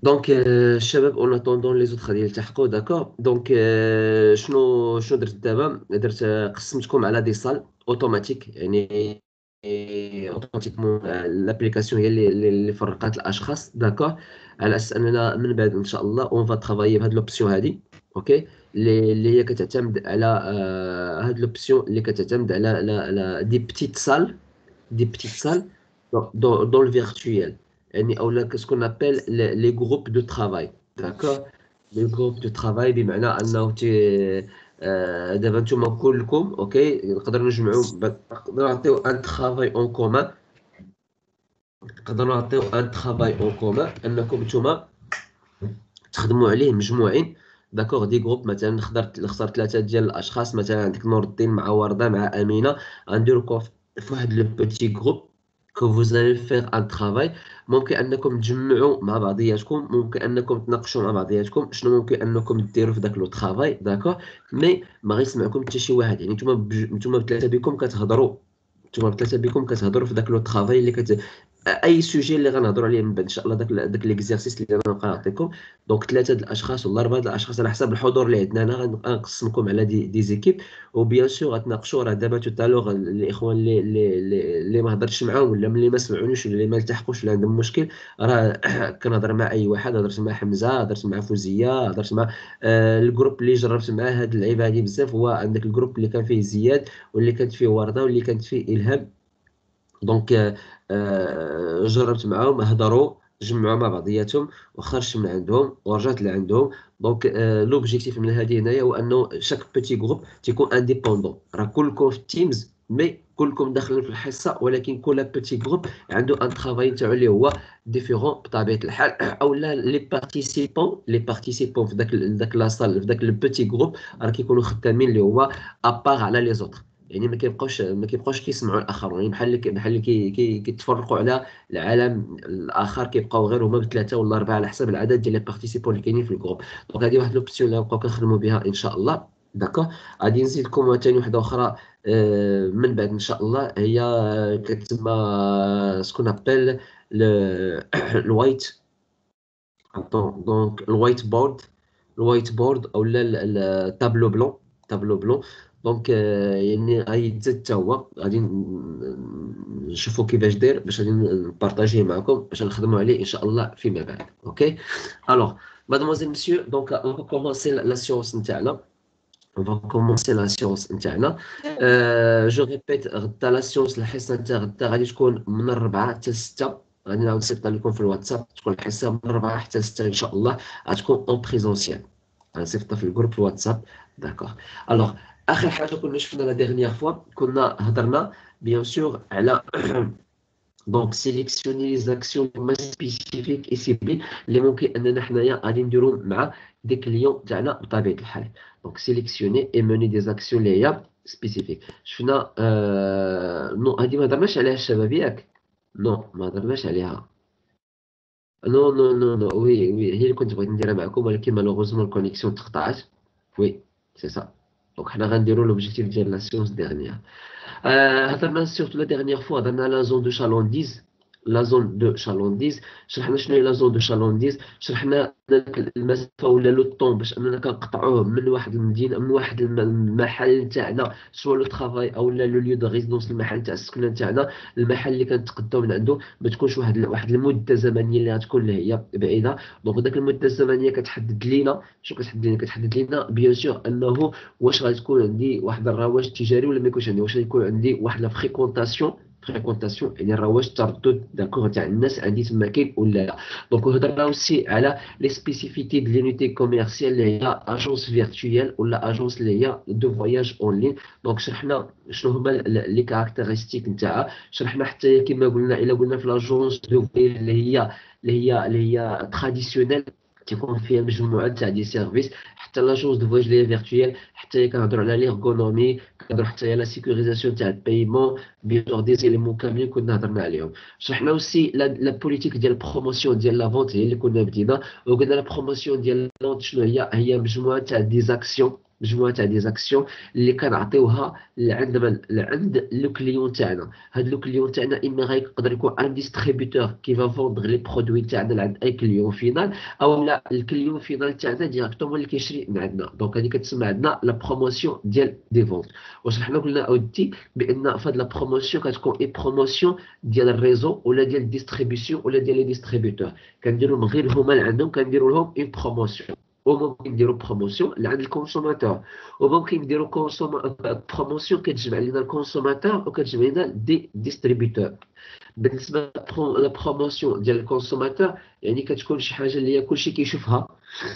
دونك الشباب اون اتوندون لي زوطخ ديال يلتحقوا داكور. دونك شنو درت دابا؟ درت قسمتكم على دي صال اوتوماتيك، يعني اوتوماتيكمون لابليكاسيون هي اللي فرقات الاشخاص داكور، على اساس اننا من بعد ان شاء الله اون فا ترافايي بهاد لوبسيون هادي. اوكي، اللي هي كتعتمد على هاد لوبسيون اللي كتعتمد على دي بتيت سال، des petites salles dans le virtuel. يعني أو ce qu'on appelle les groupes de travail. D'accord? Les groupes de travail بمعنى أنه دابا نتوما كلكم اوكي نقدروا نجمعوا، نقدروا نعطيو ان ترافاي اون كومان، نقدروا نعطيو ان ترافاي اون كومان انكم نتوما تخدموا عليه مجموعين. داكوغ دي جروب، مثلا نختار ثلاثه ديال الاشخاص، مثلا عندك نور الدين مع ورده مع امينه، غنديروكم في واحد لو بوتي جروب كو فوز فيغ ان ترافاي. ممكن انكم تجمعوا مع بعضياتكم، ممكن انكم تناقشوا مع بعضياتكم شنو ممكن انكم ديروا في داك لو ترافاي داكوغ. مي ما غيسمعكم حتى شي واحد، يعني نتوما بثلاثه بكم كتهضروا، نتوما بثلاثه بكم كتهضروا في داك لو ترافاي اللي اي سوجي اللي غنهضروا عليه من بعد ان شاء الله، داك ليكزارسيس اللي غنبقى نعطيكم. دونك ثلاثه د الاشخاص ولا اربعه د الاشخاص على حسب الحضور اللي عندنا هنا، غنقسمكم على دي زيكيب. وبيان سور غتناقشوا. راه دابا توتالوغ الاخوان اللي ما هضرتش معاهم ولا اللي ما سمعونيش ولا اللي ما التحقوش ولا عندهم مشكل، راه كنهضر مع اي واحد. هضرت مع حمزه، هضرت مع فوزيه، هضرت مع الجروب اللي جربت معاه هاد اللعيبه هادي بزاف. هو عندك الجروب اللي كان فيه زياد، واللي كانت فيه ورده، واللي كانت فيه الهام. دونك جربت معاهم، هضروا، جمعوا مع بعضياتهم، وخرجت من عندهم ورجعت لعندهم. دونك لوبجيكتيف من هذه هنايا هو انه شاك بيتي جروب تيكون انديبوندون. راه كلكم في التيمز، مي كلكم داخلين في الحصه، ولكن كل بيتي جروب عنده ان ترافاي تاعو اللي هو ديفيرون بطبيعه الحال. او لا لي بارتيسيبون في داك لاصال، في داك البيتي جروب، راه كيكونوا خدامين اللي هو ابار على لي زوطر. يعني ما كيبقاوش كيسمعوا الاخرون، يعني بحال كيتفرقوا على العالم الاخر، كيبقاو غير هما بثلاثه ولا اربعه على حسب العدد ديال لي بارتيسيبون اللي كاينين في الجروب. دونك هذه واحد لوبسيون اللي غنبقاو كنخدموا بها ان شاء الله. داكوغ. غادي نزيدكم ثاني وحده اخرى من بعد ان شاء الله، هي كتسمى سكون ابل الوايت. دونك الوايت بورد او لا التابلو بلون، تابلو بلون. دونك يعني غيتزاد حتى هو، غادي نشوفوا كيفاش داير، باش غادي نبارطاجيه معكم باش نخدموا عليه ان شاء الله فيما بعد. اوكي. الوغ مادموزيل مسيو، دونك اون فا كومونسي لا سيونس نتاعنا. On va commencer la science نتاعنا. جو ريبيت، غدا لا سيونس، الحصه نتاع غدا غادي تكون من 4 حتى 6. غادي نعاود نصيفط لكم في الواتساب، تكون الحصه من 4 حتى 6 ان شاء الله، غتكون اون بريزونسيال. غنصيفطها في الجروب في الواتساب. داكوغ. الوغ اخر حاجه كنا شفنا لا ديرنيير فوا، كنا هضرنا بيان سور على دونك سيليكسيوني لي زاكسيون هما سبيسيفيك اي سيبلي، اللي ممكن اننا حنايا غادي نديرو مع دي كليون تاعنا بطبيعه الحال. دونك سيليكسيوني اي موني دي زاكسيون اللي هي سبيسيفيك. شفنا نو هادي ما هضرناش عليها الشباب ياك؟ نو ما هضرناش عليها. نو نو نو نو وي وي، هي اللي كنت بغيت نديرها معكم، ولكن مالوغوزمون الكونيكسيون تقطعت. وي سي سا. دونك حنا غنديرو لوبجيكتيف ديال لا سيونس ديرنيير. هضرنا سيرتو لا ديرنيير فوا، هضرنا على زون دو شالونديز. لا زون دو شالونديز شرحنا شنو هي لا زون دو شالونديز، شرحنا المسافه ولا لو طون باش اننا كنقطعوه من واحد المدينه، من واحد المحل تاعنا، سوا لو ترافاي او لا لو ليو دو ريزيدونس، المحل تاع السكنه تاعنا، المحل اللي كنتقداو من عنده، ما تكونش واحد المده زمنيه اللي غتكون اللي هي بعيده. دونك داك المده الزمنيه كتحدد لينا شنو كتحدد لينا، كتحدد لينا بيان سور انه واش غتكون عندي واحد الرواج تجاري ولا ما يكونش عندي، واش غيكون عندي واحد لا فريكونتاسيون يعني الرواج التردد داكوغ تاع الناس عندي تما كاين ولا لا. دونك هضرنا اوسي على لي سبيسيفيتي دو لونيتي كوميرسيال اللي هي اجونس فيرتويال ولا اجونس اللي هي دو فواياج اون لين. دونك شرحنا شنو هما لي كاركتيرستيك نتاعها، شرحنا حتى كما قلنا، الا قلنا في لاجونس دو فواياج اللي هي تراديسيونيل تيكون فيها مجموعه تاع دي سيرفيس، حتى لاجونس دو فواياج اللي هي فيرتويال، حتى هي كنهضروا على ليرغونومي، كنهضروا حتى على لا سيكوريزاسيون تاع البايمون، بيان سور دي زيليمون كاملين كنا هضرنا عليهم. شرحنا اوسي لا بوليتيك ديال البروموسيون ديال لا فونت، هي اللي كنا بدينا، وقلنا لا بروموسيون ديال لا فونت شنو هي مجموعه تاع دي زاكسيون مجموعه تاع دي زاكسيون اللي كنعطيوها لعند لو كليون تاعنا. هاد لو كليون تاعنا اما غيقدر يكون ان ديستريبيوتور كي فا فوندغ لي برودوي تاعنا لعند اي كليون فينال، او لا الكليون فينال تاعنا ديريكتومون اللي كيشري من عندنا. دونك هذه كتسمى عندنا لا بروموسيون ديال دي فونت. واش حنا قلنا اودي بان فهاد لا بروموسيون كتكون اي بروموسيون ديال الريزو ولا ديال الديستريبيسيون ولا ديال لي ديستريبيوتور، كنديروا غير هما اللي عندهم كنديروا لهم اون بروموسيون. وممكن نديروا بروموسيون لعند الكونسوماتور، وممكن نديروا بروموسيون كتجمع لنا الكونسوماتور وكتجمع لنا دي ديستريبيوتور. بالنسبه لا بروموسيون ديال الكونسوماتور يعني كتكون شي حاجه اللي هي كلشي كيشوفها.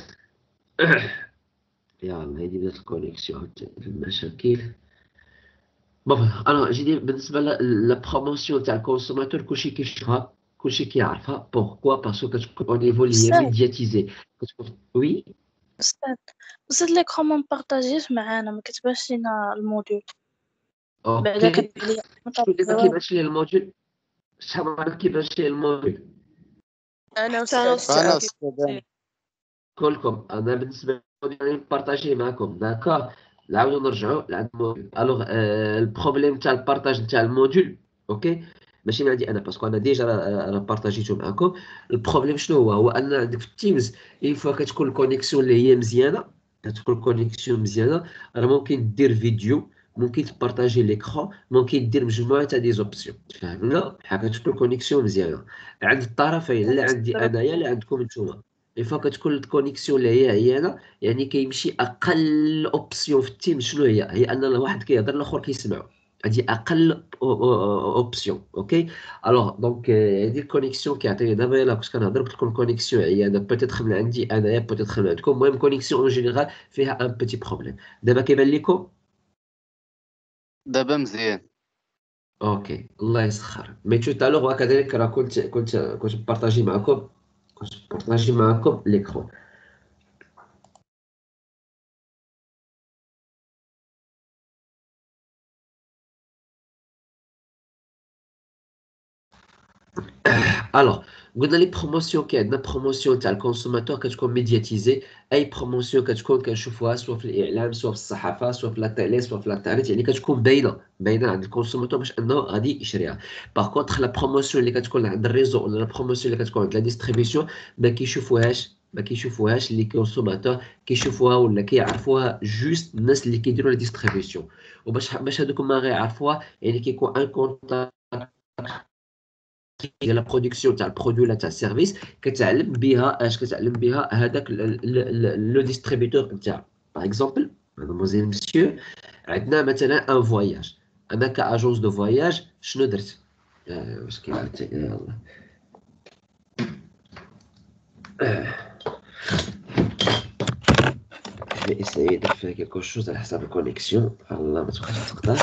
يا الله هذه بدات الكونيكسيون في المشاكل. بون انا جيني بالنسبه لا بروموسيون تاع الكونسوماتور كلشي كيشوفها كلشي كيعرفها. بوركوا باسكو كتكون او نيفو اللي هي أستاذ ميدياتيزي. كتكون وي أستاذ أستاذ الإكران ما مبارطاجيش معانا، ما كتبانش لينا الموديول بعدا اوكي. كتبان ليا ما شكون اللي ما والو. كيبانش ليه الموديل؟ شحال من مره كيبانش ليه الموديل؟ أنا أنا أستاذ أستاذ. كلكم. انا بالنسبه لي نبارطاجي معكم داكور. نعاودو نرجعو لعند الموديل. الوغ البروبليم تاع البارطاج تاع الموديل اوكي ماشي من عندي انا باسكو انا ديجا راه بارطاجيتو معكم. البروبليم شنو هو ان عندك في التيمز اين فوا كتكون الكونيكسيون اللي هي مزيانه، كتكون الكونيكسيون مزيانه راه ممكن دير فيديو، ممكن تبارطاجي ليكرون، ممكن دير مجموعه تاع دي زوبسيون. فهمنا بحال كتكون الكونيكسيون مزيانه عند الطرفين، لا عندي انايا لا عندكم نتوما. اين فوا كتكون الكونيكسيون اللي هي عيانه يعني كيمشي اقل اوبسيون في التيم. شنو هي ان الواحد كيهضر الاخر كيسمعو. هادي اقل اوبسيون اوكي. الوغ دونك هادي الكونيكسيون كيعطيني دابا الا كنت كنهضر قلت لكم الكونيكسيون عيانه بوتيتر من عندي انايا بوتيتر من عندكم. المهم كونيكسيون اون جينيرال فيها ان بيتي بروبليم. دابا كيبان لكم دابا مزيان. اوكي الله يسخر. مي تو تالوغ وكذلك راه كنت بارطاجي معكم ليكرون. الوغ قلنا لي بروموسيون كاين عندنا بروموسيون تاع الكونسوماتور كتكون ميدياتيزي. اي بروموسيون كتكون كنشوفوها سواء في الاعلام سواء في الصحافه سواء في لا تيلي سواء في الانترنت، يعني كتكون باينه عند الكونسوماتور باش انه غادي يشريها. باغ كونطخ لا بروموسيون اللي كتكون عند الريزو ولا لا بروموسيون اللي كتكون عند لا ديستريبيسيون ما كيشوفوهاش لي كونسوماتور، كيشوفوها ولا كيعرفوها جوست الناس اللي كيديروا لا ديستريبيسيون. وباش هادوك ما غيعرفوها يعني كيكون ان كونتاكت ديال لا برودكسيون تاع البرودوي ولا تاع السيرفيس. كتعلم بها هذاك لو ديستريبيوتور نتاعو. باغ اكزومبل مادموزيل مسيو عندنا مثلا ان فواياج. انا كاجونس دو فواياج شنو درت؟ واش كاين يلاه je vais essayer de faire quelque chose على حساب الكونيكسيون. الله ما تبقاش تقطع.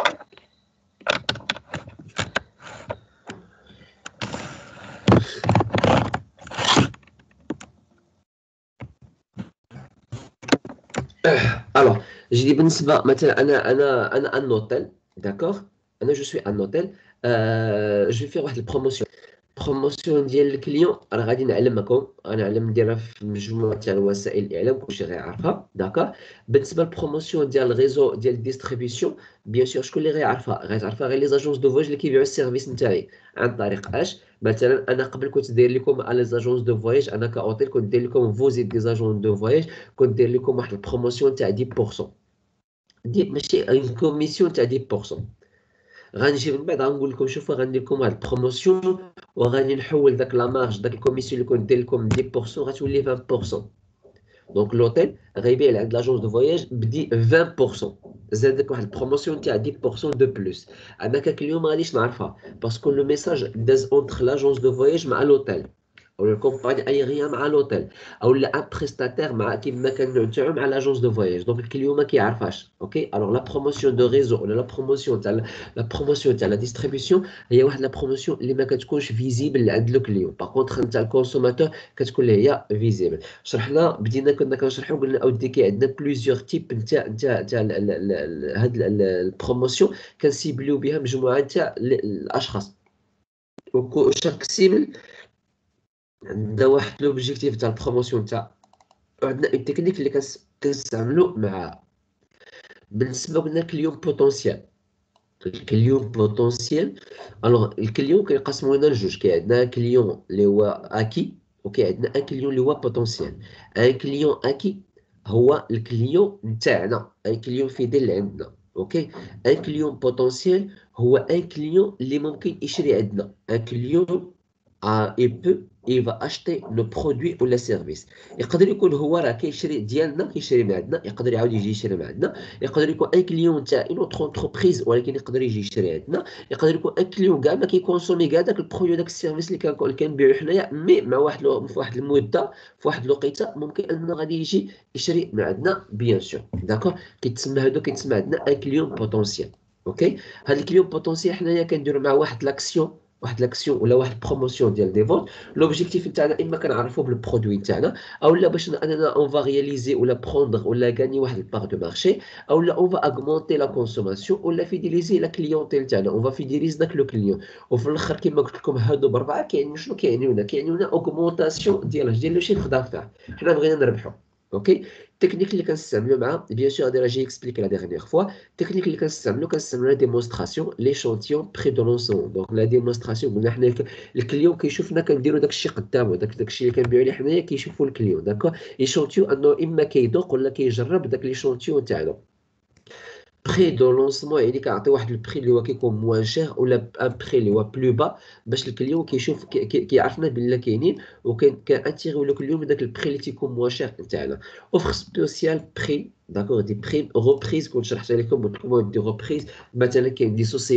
Alors, j'ai dit بالنسبة مثلا أنا un hôtel, d'accord. أنا je suis un hôtel. Je vais faire واحد البروموسيون. بروموسيون ديال الكليون راه غادي نعلمكم، غنعلم نديرها في مجموعة تاع وسائل الإعلام كلشي غيعرفها داكوغ. بالنسبة للبروموسيون ديال الريزو ديال الديستريبيسيون بيان سور شكون اللي غيعرفها غير لي زاجونس دو فواياج اللي كيبيعوا السيرفيس نتاعي عن طريق اش. مثلا انا قبل كنت داير لكم على لي زاجونس دو فواياج، انا كاوتيل كنت داير لكم فوزيت دي زاجونس دو فواياج، كنت داير لكم واحد البروموسيون تاع 10% دي ماشي اون كوميسيون تاع 10%. غنجي من بعد غنقول لكم شوفوا غندير لكم واحد البروموسيون وغادي نحول داك لا مارج داك الكوميسيون اللي كنت داير لكم 10% غتولي 20%. دونك لوتيل غيبيع لعند لاجونس دو فواياج بدي 20%، زادك واحد البروموسيون تاع 10% دو بلوس. انا كاليوم ما غاديش نعرفها باسكو لو ميساج داز اونتر لاجونس دو فواياج مع لوتيل او الكومباني ايريان مع لوتيل او لا ان بريستاتير مع كيما كان نتاعو مع لاجونس دو فواياج. دونك الكليو ما كيعرفهاش اوكي. الوغ لا بروموسيون دو ريزو ولا لا بروموسيون تاع لا ديستريبيسيون هي واحد لا بروموسيون اللي ما كتكونش فيزيبل عند لو كليو. باغ كونطخ نتاع الكونسوماتور كتكون اللي هي فيزيبل. شرحنا كنا كنشرحوا قلنا اودي كاين عندنا بليزيور تيب نتاع هاد البروموسيون كنسيبليو بها مجموعه نتاع الاشخاص. وشاك سيبل عندنا واحد لوبجيكتيف تاع البروموسيون تاع عندنا اون تكنيك اللي كنستعملو مع بالنسبه قلنا الكليون بوتونسيال. الكليون بوتونسيال الوغ الكليون كينقسموا لنا لجوج. كاين عندنا كليون اللي هو اكي، وكاين عندنا ان كليون اللي هو بوتونسيال. ان كليون اكي هو الكليون نتاعنا، ان كليون فيديل اللي عندنا. اوكي. ان كليون بوتونسيال هو ان كليون اللي ممكن يشري عندنا. ان كليون il va acheter le produit ou le service. يقدر يكون هو راه كيشري ديالنا، كيشري من عندنا، يقدر يعاود يجي يشري من عندنا. يقدر يكون ان كليون تاع اون اوتر انتربريز ولكن يقدر يجي يشري عندنا. يقدر يكون ان كليون كاع ما كيكونسومي كاع داك البرودوي داك السيرفيس اللي كنبيعو حنايا، مي مع في واحد المده، في واحد الوقيته ممكن انه غادي يجي يشري من عندنا بيان سور. داكور. كيتسمى عندنا ان كليون بوتونسيال. اوكي. هاد الكليون بوتونسيال حنايا كنديرو مع واحد لاكسيون ولا واحد بروموسيون ديال دي فونت. لوبجيكتيف نتاعنا اما كنعرفوا بالبرودوي نتاعنا، او لا باش اننا اون فا رياليزي ولا بروندر ولا غاني واحد البار دو مارشي، او لا اون فا اغمونتي لا كونسوماسيون ولا فيديليزي لا كليونتيل تاعنا، اون فا فيديليز داك لو كليون. وفي الاخر كما قلت لكم هادو بربعه كاين شنو كيعنيونا اوغمونطاسيون ديال لو شيفر دافير. حنا بغينا نربحوا. اوكي. التكنيك اللي كنستعملوا معاه بيان سور هذا راه جاي اكسبليكي لا ديغنيغ فوا. التكنيك اللي كنستعملوا لا ديمونستراسيون ليشونتيون بري دو لونسون. دونك لا ديمونستراسيون قلنا حنا الكليون كيشوفنا كنديروا داك الشيء قدامه، داك الشيء اللي كنبيعوا ليه حنايا كيشوفوا الكليون. داكور. ايشونتيون انه اما كيذوق ولا كيجرب داك ليشونتيون تاعنا. بري دو لونسمون يعني كنعطي واحد البري اللي هو كيكون موان شير ولا ان بري اللي هو بلو با، باش الكليون كيشوف كيعرفنا بلا كاينين، كانتيغيو لو كليون من داك البري اللي تيكون موان شير نتاعنا. اوفر سبيسيال بري. داكور. دي بريم روبريز كنت شرحت لكم قلت لكم دي روبريز. مثلا كاين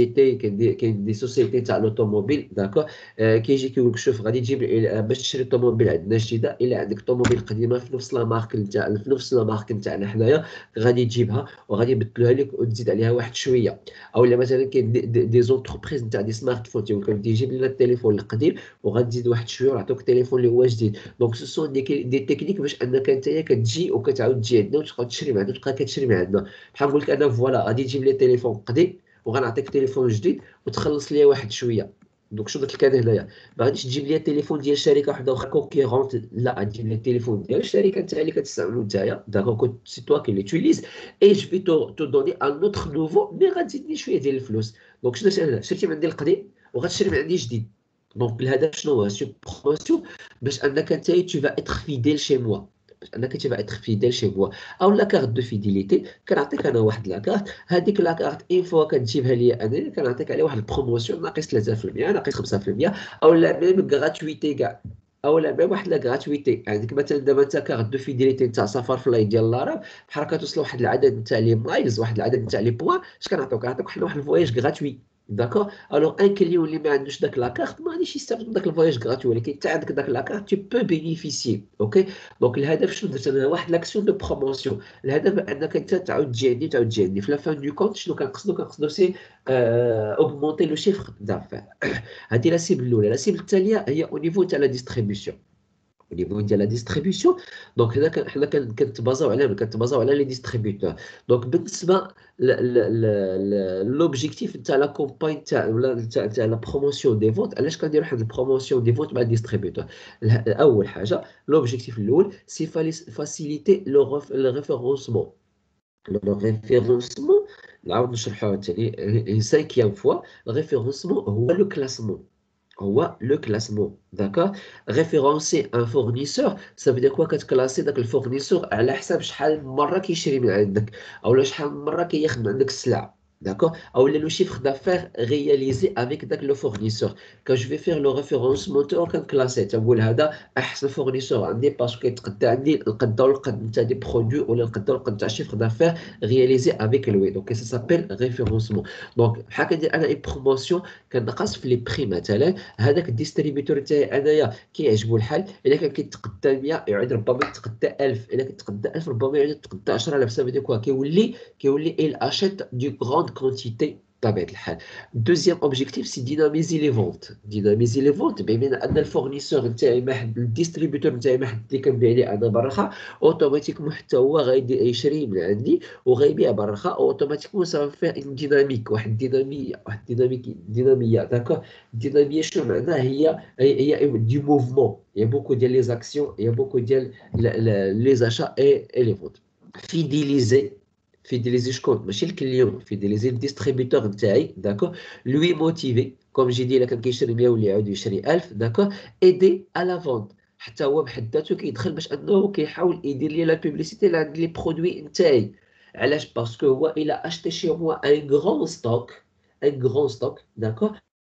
دي سوسيتي تاع لوطوموبيل. داكور. كيجي كيقول لك شوف غادي تجيب باش تشري طوموبيل عندنا جديده، الا عندك طوموبيل قديمه في نفس لا مارك نتاعنا حنايا غادي تجيبها وغادي يبدلوها لك وتزيد عليها واحد شويه. او لا مثلا كاين دي زونتربريز نتاع دي سمارت فون تيقول لك بدي يجيب لنا التليفون القديم وغادي تزيد واحد شويه ونعطوك التليفون اللي هو جديد. دونك سو سون دي تكنيك باش انك انت كتجي وكتعاود تجي عندنا وتبقى تشري من عندنا، تبقى كتشري من عندنا. بحال نقول لك انا فوالا غادي تجيب لي تليفون قديم وغنعطيك تليفون جديد وتخلص ليا واحد شويه. دونك شنو درت لك انا هنايا؟ ما غاديش تجيب لي التليفون ديال شركه وحده اخرى كونكيرونت، لا غادي تجيب لي التليفون ديال الشركه نتاع اللي كتستعملو نتايا. داكور. سي توا كي ليتيليز اي جو في تو دوني ان اوتر نوفو مي غتزيدني شويه ديال الفلوس. دونك شنو درت انا؟ شريتي من عندي القديم وغتشري من عندي جديد. دونك الهدف شنو هو؟ سي بروموسيون باش انك انت tu vas être fidèle chez moi، باش انك tu vas être fidèle chez moi. او لا كارت دو فيديليتي كنعطيك انا واحد لاكارت، هذيك لاكارت اون فوا كتجيبها ليا انا كنعطيك عليها واحد البروموسيون ناقص 3% ناقص 5%، او لا ميم غراتويتي كاع، او لا ميم واحد لا غراتويتي. عندك مثلا دابا انت كارت دو فيديليتي نتاع سفر فلاي ديال لاراب بحال كتوصل واحد العدد نتاع لي مايلز، واحد العدد نتاع لي بوان، اش كنعطيوك؟ كنعطيوك حنا واحد الفواياج غراتوي. داكور. الوغ ان كليون اللي ما عندوش داك لاكارت ما غاديش يستافد من داك الفواياج غراتوي، ولكن انت عندك داك لاكارت تو بو بينيفيسي. اوكي. دونك الهدف شنو درت انا؟ واحد لاكسيون دو بروموسيون. الهدف انك انت تعاود تجي عندي في لا فان دو كونت. شنو كنقصدو سي اوغمونتي لو شيفر دافير. هذه لا سيبل الاولى. لا سيبل الثانيه هي او نيفو تاع لا ديستريبيسيون. au niveau ديال لا ديستريبيسيون. دونك هنا حنا كنتبازاو على لي ديستريبيوتور. دونك بالنسبه لوبجيكتيف تاع لا كومباين تاع ولا تاع لا بروموسيون دي فونت. علاش كنديرو واحد البروموسيون دي فونت مع الديستريبيوتور؟ اول حاجه لوبجيكتيف الاول سي فاسيليتي لو ريفيرونسمون. لو ريفيرونسمون نعاود نشرحوها ثاني سانكيام فوا. الريفيرونسمون هو لو كلاسمون، هو لو كلاسمون. داكور. ريفيرونسي ان فورنيسور سا فو دير كوا؟ كتكلاسي داك الفورنيسور على حساب شحال من مره كيشري من عندك، اولا شحال من مره كياخذ من عندك السلعه. داكور. اولا لو شيفر دافير رياليزي افيك داك لو فورنيسور. كان جو في فير لو ريفيرونسمون تو كنكلاسي تنقول هذا احسن فورنيسور عندي باسكو كيتقدى عندي القدا والقد نتاع دي برودوي ولا القدا والقد تاع شيفر دافير رياليزي افيك لوي. دونك سا سابيل ريفيرونسمون. دونك بحال كندير انا اي بروموسيون كنقص في لي بري مثلا. هذاك الديستريبيتور تاعي انايا كيعجبو الحال، الا كان كيتقدى 100 يعود ربما يتقدى 1000، الا كيتقدى 1000 ربما يعود يتقدى 10000. سا فيدير كوا؟ كيولي il achète du grande quantité بطبيعه الحال. دوزيام اوبجيكتيف سي ديناميزي لي فونت. ديناميزي لي فونت بمعنى ان الفورنيسور نتاعي ما حد الديستريبيتور نتاعي ما حد اللي كنبيع ليه انا برخه اوتوماتيكمون حتى هو غادي يشري من عندي وغيبيع برخه اوتوماتيكمون. سا فير ان ديناميك، واحد ديناميه. داكور. الديناميه شنو معناها؟ هي دي موفمون، يا بوكو ديال لي زاكسيون، يا بوكو ديال لي زاشا اي لي فونت. فيديليزي fidéliser شكون ماشي الكليون fidéliser الديستريبيتور نتاعي داكور lui motiver comme j'ai dit là كان كيشري 100 واللي يعاود يشري 1000 داكور aider à la vente حتى هو بحد ذاته كيدخل باش انه كيحاول يدير لي لا بوبليسيتي اللي عند لي برودوي نتاعي علاش باسكو هو الى acheté chez moi un grand stock d'accord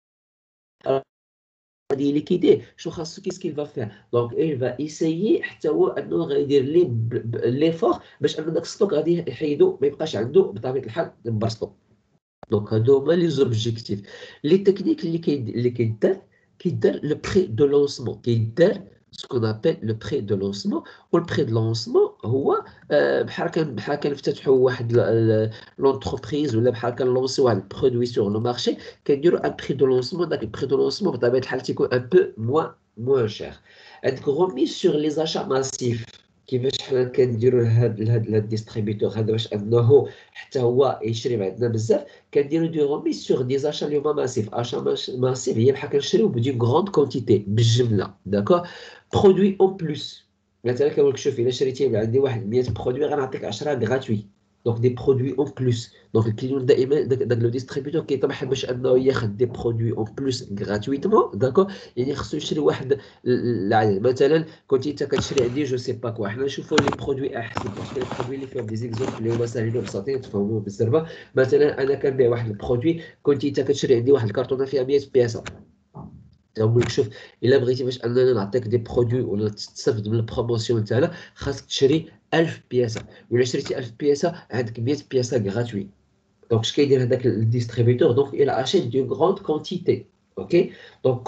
غادي ليكيديه شنو خاصو كيس كيل فا فير دونك il va essayer حتى هو انه غيدير لي ليفور باش ان داك الستوك غادي يحيدو ما يبقاش عنده بطبيعه الحال نبرسطو دونك هادو هما لي زوبجيكتيف لي تكنيك اللي كيدار لو بري دو لونسمون كيدار سكون ابل لو بري دو لونسمون والبري دو لونسمون هو بحال كنفتتحوا واحد لونتربريز ولا بحال كنلونسيو واحد برودوي سور لو مارشي كنديروا ان بري دو لونسمون داك البري دو لونسمون بطبيعه الحال تيكون ان بو موان شير عندك غوميز سور لي زاشا ماسيف كيفاش حنا كنديروا لهاد الديستريبيتور هذا باش انه حتى هو يشري عندنا بزاف كنديروا دي غوميز سور دي زاشا اللي هما ماسيف ماسيف هي بحال كنشريو بدي غروند كونتيتي بالجمله داكور برودوي اون بلوس مثلا كنقول لك شوف الا شريتي من عندي واحد 100 برودوي غنعطيك 10 غراتوي دونك دي برودوي اون بلوس دونك الكليون دائما داك لو ديستريبيتور كيطمح باش انه ياخذ دي برودوي اون بلوس غراتويتمون داكور يعني خصو يشري واحد مثلا كنتي انت كتشري عندي جو سي با كوا حنا نشوفوا لي برودوي احسن باسكو لي برودوي اللي فيهم دي زيكزومبل اللي هما ساهلين وبساطين تفهموا بالزربه مثلا انا كنبيع واحد البرودوي كنتي انت كتشري عندي واحد الكرتونه فيها 100 بياسه نقول لك شوف الا بغيتي باش اننا نعطيك دي برودوي ولا تستافد من البروموسيون تاعنا خاصك تشري 1000 بياسه ولا شريتي 1000 بياسه عندك 100 بياسه غراتوي دونك اش كيدير هذاك الديستريبيتور دونك il achète de grande quantité ok donc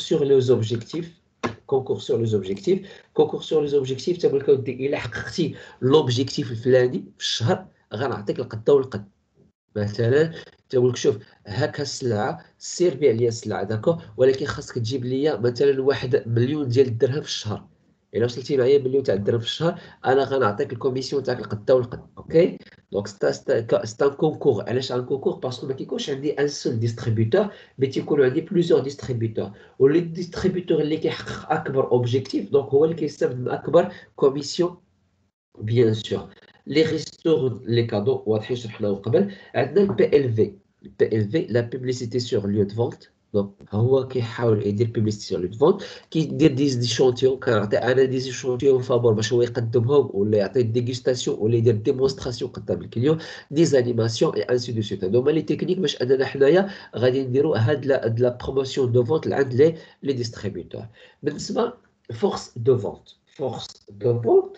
concours sur les objectifs تبقى لك ودي الا حققتي لوبجيكتيف الفلاني في الشهر غنعطيك القده والقد مثلا تقول لك شوف هاكا السلعه سير بيع لي السلعه داكو ولكن خاصك تجيب لي مثلا 1,000,000 ديال الدرهم في الشهر الا وصلتي معايا 1,000,000 تاع الدرهم في الشهر انا غنعطيك الكوميسيون تاعك القده والقد اوكي دونك ستا كونكور علاش ان كونكور باسكو ما كيكونش عندي ان سول ديستريبيوتور مي تيكونوا عندي بليزيور ديستريبيوتور واللي ديستريبيوتور اللي كيحقق اكبر اوبجيكتيف دونك هو اللي كيستافد من اكبر كوميسيون بيان سور لي ريستور لي كادو واضحين شرحناهم قبل عندنا البي ال في لا بوبليسيتي سور ليو دو فونت دونك هو كيحاول يدير بوبليسيتي سور ليو دو فونت كيدير دي شونتيون كنعطي انا دي شونتيون فابور باش هو يقدمهم ولا يعطي ديغوستاسيون ولا يدير ديمونستراسيون قدام الكليون دي زانيماسيون اي انسي دو سويت هادو هما لي تكنيك باش اننا حنايا غادي نديروا هاد لا بروموسيون دو فونت عند لي ديستريبيوتور بالنسبه فورس دو فونت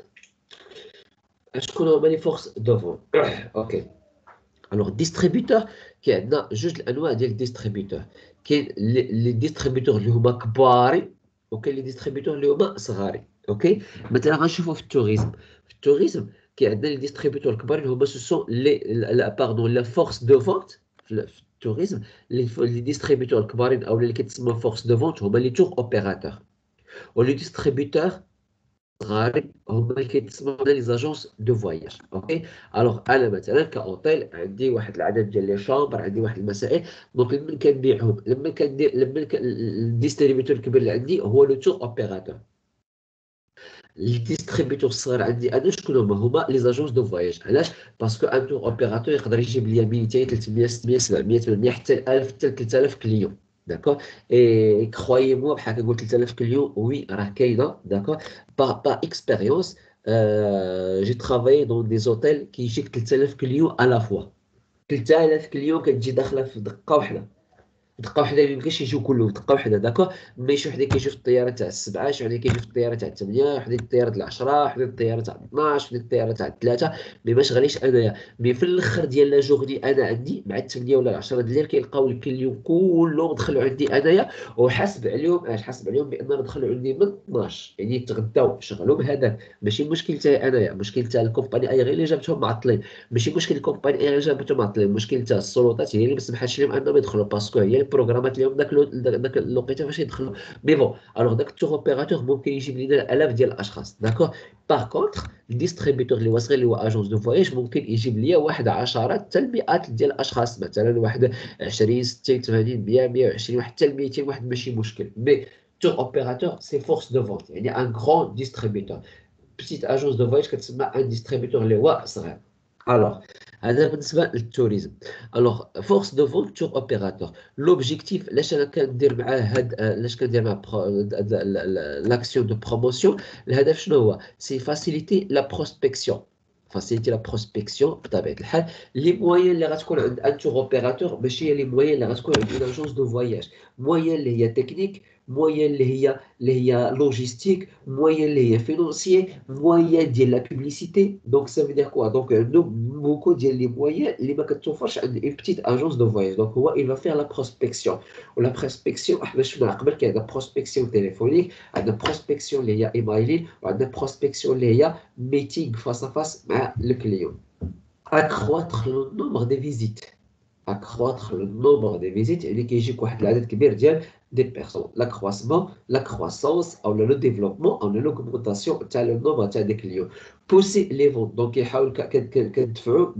شكون هما لي فورس دو فونت اوكي الوغ ديستريبيوتور كاين عندنا جوج الانواع ديال الديستريبيوتور كاين لي ديستريبيوتور اللي هما كبارين وكاين لي ديستريبيوتور اللي هما صغارين اوكي مثلا غنشوفوا في التوريزم كاين عندنا لي ديستريبيوتور الكبارين هما سو لي باردون لا فورس دو فونت في التوريزم لي ديستريبيوتور الكبارين او اللي كيتسموا فورس دو فونت هما لي تور اوبيراتور ولي ديستريبيوتور صغارين هما اللي كيتسموا لي زاجونس دو فواياج اوكي الوغ انا مثلا كاوتيل عندي واحد العدد ديال لي شامبر عندي واحد المسائل دونك لما كنبيعهم لما الديستريبيوتور الكبير اللي عندي هو لو تور اوبيراتور الديستريبيوتور الصغير عندي انا شكون هما لي زاجونس دو فواياج علاش باسكو ان تور اوبيراتور يقدر يجيب لي 200 300 600 700 800 حتى 1000 حتى 3000 كليون داكور اي كرويي موا بحال كنقول 3000 كليون وي راه كاينه داكور با اكسبيريونس جي ترافايي دون دي زوتيل كيجيك 3000 كليون ا لا فوا 3000 كليون كتجي داخله في دقه واحده ما يمكنش يجيو كلهم دقه واحده داكور مي شي وحده كيجيو في الطياره تاع السبعه شي وحده كيجيو في الطياره تاع 8 وحده في الطياره تاع 10 وحده في الطياره تاع 12 وحده في الطياره تاع 3 مي ما شغليش انايا مي في الاخر ديال لا جورني انا عندي مع 8 ولا 10 الليل كيلقاو الكليون كلهم دخلوا عندي انايا وحاسب عليهم بان دخلوا عندي من 12 يعني تغداو شغلوا بهذاك ماشي مشكل تاعي انايا مشكل تاع الكومباني اي غير اللي جابتهم معطلين ماشي مشكل الكومباني اي اللي جابتهم معطلين مشكل تاع السلطات هي اللي ما سمحتش لهم انهم يدخلوا باسكو هي البروغرامات اليوم داك الوقيته فاش يدخلوا مي بون الوغ داك التور اوبيراتور ممكن يجيب لنا الاف ديال الاشخاص داكور باغ كونتر الديستريبيوتور اللي هو صغير اللي هو اجونس دو فواياج ممكن يجيب لي واحد عشرات حتى المئات ديال الاشخاص مثلا واحد 20 60 80 100 120 حتى 200 واحد ماشي مشكل مي تور اوبيراتور سي فورس دو فونت يعني ان غران ديستريبيوتور بتيت اجونس دو فواياج كتسمى ان ديستريبيوتور اللي هو صغير Alors, هذا بالنسبة للتوريزم. Alors, force de vente tour opérateur. L'objectif, لاش أنا كندير معاه لاش كندير معاه l'action de promotion. الهدف شنو هو؟ C'est faciliter la prospection. Faciliter la prospection بطبيعة الحال. Les moyens اللي غتكون عند un tour opérateur ماشي هي les moyens اللي غتكون عند une agence de voyage. Moyens اللي هي technique, moyens اللي هي logistique, moyens اللي هي financier, moyens ديال la publicité. Donc ça veut dire quoi? Donc beaucoup ديال les moyens اللي ما كتوفرش عند une petite agence de voyage. Donc هو il va faire la prospection. ولا prospection احنا شفنا قبل كاين عندنا prospection téléphonique, عندنا prospection اللي هي emailing, وعندنا prospection اللي هي meeting face à face مع le client. Accroître le nombre de visites. Accroître le nombre de visites اللي كيجيك واحد العدد كبير ديال des personnes. L'accroissement, la croissance ou le développement ou l'augmentation تاع le nombre تاع des clients. Pousser les ventes. Donc يحاول كندفعوا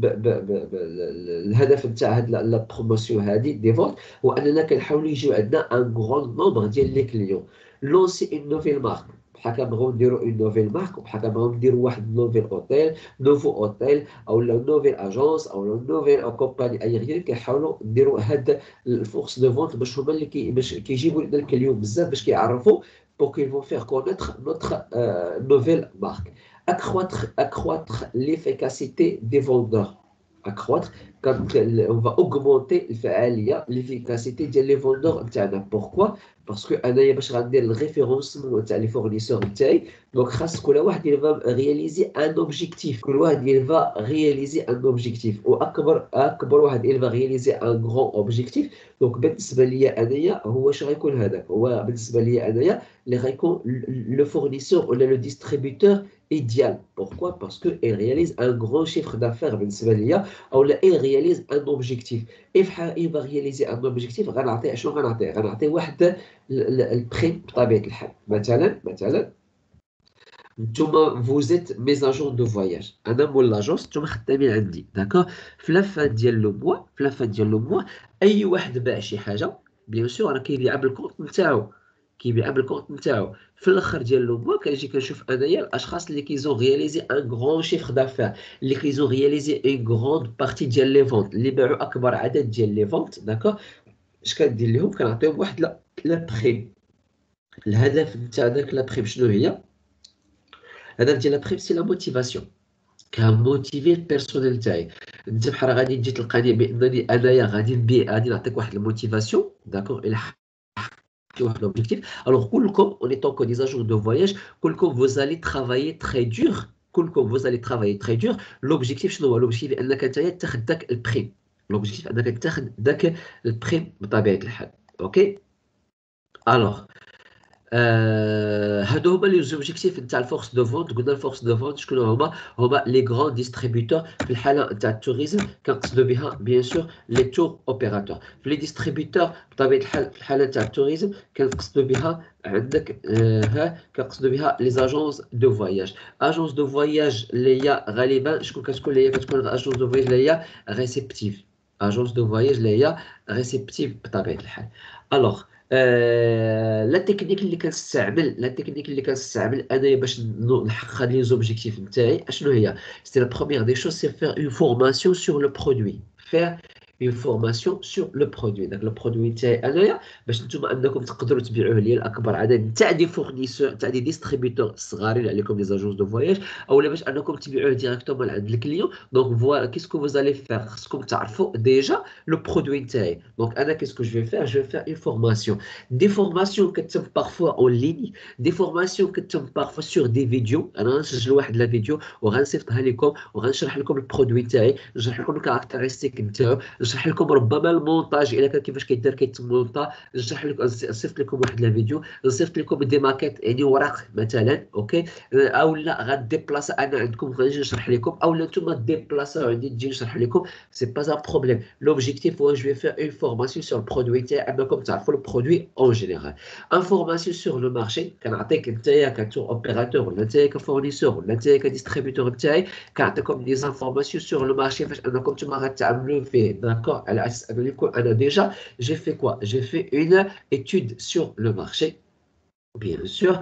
الهدف نتاع هاد لا بروموسيون هادي دي فونت هو اننا كنحاولوا يجيو عندنا ان غران نومبر ديال لي كليون. لونسي اون نوفيل مارك. بحال كنبغيو نديرو اون نوفيل مارك وبحال كنبغيو نديرو واحد نوفيل اوتيل نوفو اوتيل او نوفيل اجونس او نوفيل كومباني ايريان كنحاولوا نديرو هاد الفورس دو فونت باش هما اللي باش كيجيبوا لنا الكليون بزاف باش كيعرفوا pour qu'ils vont faire connaître notre nouvelle marque. Accroître l'efficacité des vendeurs. Accroître, quand on va augmenter l'efficacité des vendeurs. Pourquoi? Parce que أنا باش غندير le référencement تاع les fournisseurs نتاعي. Donc خاص كل واحد il va réaliser un objectif. كل واحد il va réaliser un objectif. وأكبر واحد il va réaliser un grand objectif. Donc بالنسبة ليا أنايا هو اش غيكون هذاك؟ هو بالنسبة ليا أنايا اللي غيكون le fournisseur ولا le distributeur idéal. Pourquoi? Parce qu'il réalise un grand chiffre d'affaires بالنسبة ليا أو لا il réalise un objectif. il va réaliser un objectif غنعطيه شنو غنعطيه واحد البريم بطبيعة الحال. مثلا نتوما vous êtes mes agents de voyage. انا مول لاجونس نتوما خدامين عندي داكور. في لافان ديال لو موا اي واحد باع شي حاجه بيان سور راه كيبيعها بالكونت نتاعو. في الاخر ديال لو موا كنجي كنشوف انايا الاشخاص اللي كيزون رياليزي ان غران شيفر دافير اللي كيزون رياليزي اون غروند بارتي ديال لي فونت اللي باعوا اكبر عدد ديال لي فونت داكور. اش كندير لهم؟ كنعطيهم واحد لا بريم. الهدف نتاع داك لا بريم شنو هي؟ الهدف ديال لا بريم سي لا موتيفاسيون. كموتيفي البيرسونيل تاعي. انت بحال غادي تجي تلقاني بانني انايا غادي نعطيك واحد الموتيفاسيون داكور الى واحد l'objectif. Alors كلكم en étant que des agents de voyage كلكم vous allez travailler très dur. L'objectif شنو هو؟ l'objectif انك انت تاخذ داك البريم. l'objectif انك تاخذ داك البريم بطبيعه الحال. اوكي. alors هادو هما لي زوبجيكتيف نتاع الفورس دو فونت. قلنا الفورس دو فونت شكون هما لي غران ديستريبيوتور. في الحاله نتاع التوريزم كنقصدوا بها بيان سور لي تور اوبيراتور. في لي ديستريبيوتور بطبيعه الحال في الحاله نتاع التوريزم كنقصدوا بها عندك كنقصدوا بها لي زاجونس دو فواياج. اجونس دو فواياج اللي هي غالبا شكون كتكون اللي هي كتكون اجونس دو فواياج اللي هي ريسيبتيف. اجونس دو فواياج اللي هي ريسيبتيف بطبيعه الحال. الوغ لا تكنيك اللي كنستعمل انايا باش نحقق هاد لي زوبجيكتيف نتاعي اشنو هي؟ سي لا بروميير دي شوز سي فير اون فورماسيون سور لو برودوي. اون فورماسيون سور لو برودوي. داك لو برودوي تاعي انايا باش نتوما انكم تقدروا تبيعوه ليا لاكبر عدد تاع دي فورنيسور تاع دي ديستريبيوتور صغارين عليكم لي زاجونس دو فواياج اولا باش انكم تبيعوه ديريكتومون عند الكليون. دونك فوالا كيسكو فوزالي فيغ خصكم تعرفوا ديجا لو برودوي نتاعي. دونك انا كيسكو جو في فيغ اون فورماسيون. دي فورماسيون كتم بارفوا اون ليني. دي فورماسيون كتم بارفوا سور دي فيديو. انا غنسجل واحد لا فيديو وغنصيفطها لكم وغنشرح لكم البرودوي تاعي. نشرح لكم الكاركتيرستيك نتاعو. نشرح لكم ربما المونتاج الا كان كيفاش كيتم مونتا. نشرح لكم نصيفط لكم واحد لا فيديو. نصيفط لكم دي ماكيت يعني وراق مثلا. اوكي. او لا غاديبلاصا انا عندكم غنجي نشرح لكم او لا نتوما ديبلاصاو عندي نجي نشرح لكم. سي با ان بروبليم. لوبجيكتيف هو جو في فيغ اون فورماسيون سور البرودوي تاعي انكم تعرفوا البرودوي اون جينيرال. انفورماسيون سور لو مارشي كنعطيك نتايا كتور اوبيراتور ولا نتايا كفورنيسور ولا نتايا كديستريبيوتور نتاعي كنعطيكم دي انفورماسيون سور لو مارشي فاش انكم نتوما غتعاملوا فيه داكور. على اساس انني نكون انا ديجا j'ai fait quoi? J'ai fait une étude sur le marché bien sûr.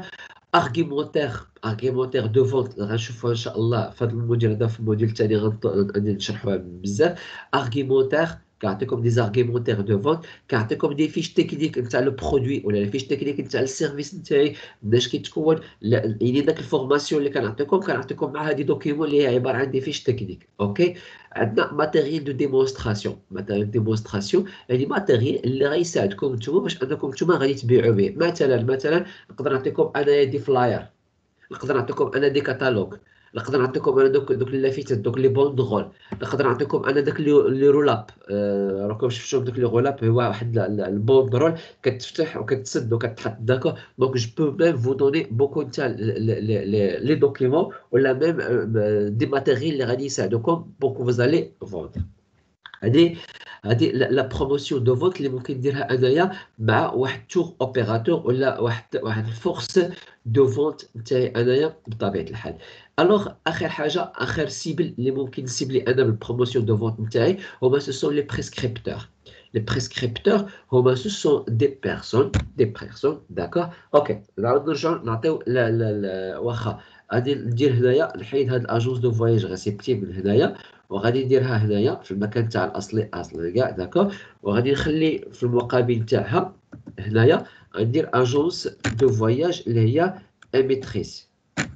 argumentaire de vente غنشوفوها ان شاء الله في هذا الموديل هذا في الموديل الثاني غادي نشرحوها بزاف. argumentaire كيعطيكم دي argumentaire de vente، كيعطيكم دي فيش تكنيك نتاع لو برودوي ولا فيش تكنيك نتاع السيرفيس نتاعي باش كيتكون. يعني داك الفورماسيون اللي كنعطيكم مع هذه دوكيمون اللي هي عباره عن دي فيش تكنيك. اوكي، عندنا ماتيريال دو ديمونستراسيون يعني ماتيريال اللي غيساعدكم نتوما باش انكم نتوما غادي تبيعوا به. مثلا نقدر نعطيكم انايا دي فلاير، نقدر نعطيكم انا دي كاتالوج، نقدر نعطيكم انا دوك اللافيتات، دوك لي بوندغول، نقدر نعطيكم انا داك لي رولاب. راكم شفتوا دوك لي رولاب، هو واحد البوندرول كتفتح وكتسد وكتحط داكو. دونك جو بو ميم فو دوني بوكو نتاع لي دوكيمون ولا ميم دي ماتيريال اللي غادي يساعدوكم بوكو فوزالي فوندر. هذه لا بروموسيون دو فونت اللي ممكن نديرها انايا مع واحد تور اوبيراتور ولا واحد الفورس دو فونت نتاعي انايا بطبيعه الحال. الوغ اخر سيبل اللي ممكن نسيبلي انا بالبروموسيون دو فونت نتاعي هما سو سون لي بريسكريبتور. لي بريسكريبتور هما سو سون دي بيرسون داكور. اوكي، نعاود نرجعو نعطيو واخا غادي ندير هنايا نحيد هاد الاجونس دو فواياج ريسيبتيف من هنايا وغادي نديرها هنايا في المكان تاع الاصلي كاع داكور. وغادي نخلي في المقابل تاعها هنايا غندير اجونس دو فواياج اللي هي ايميتريس.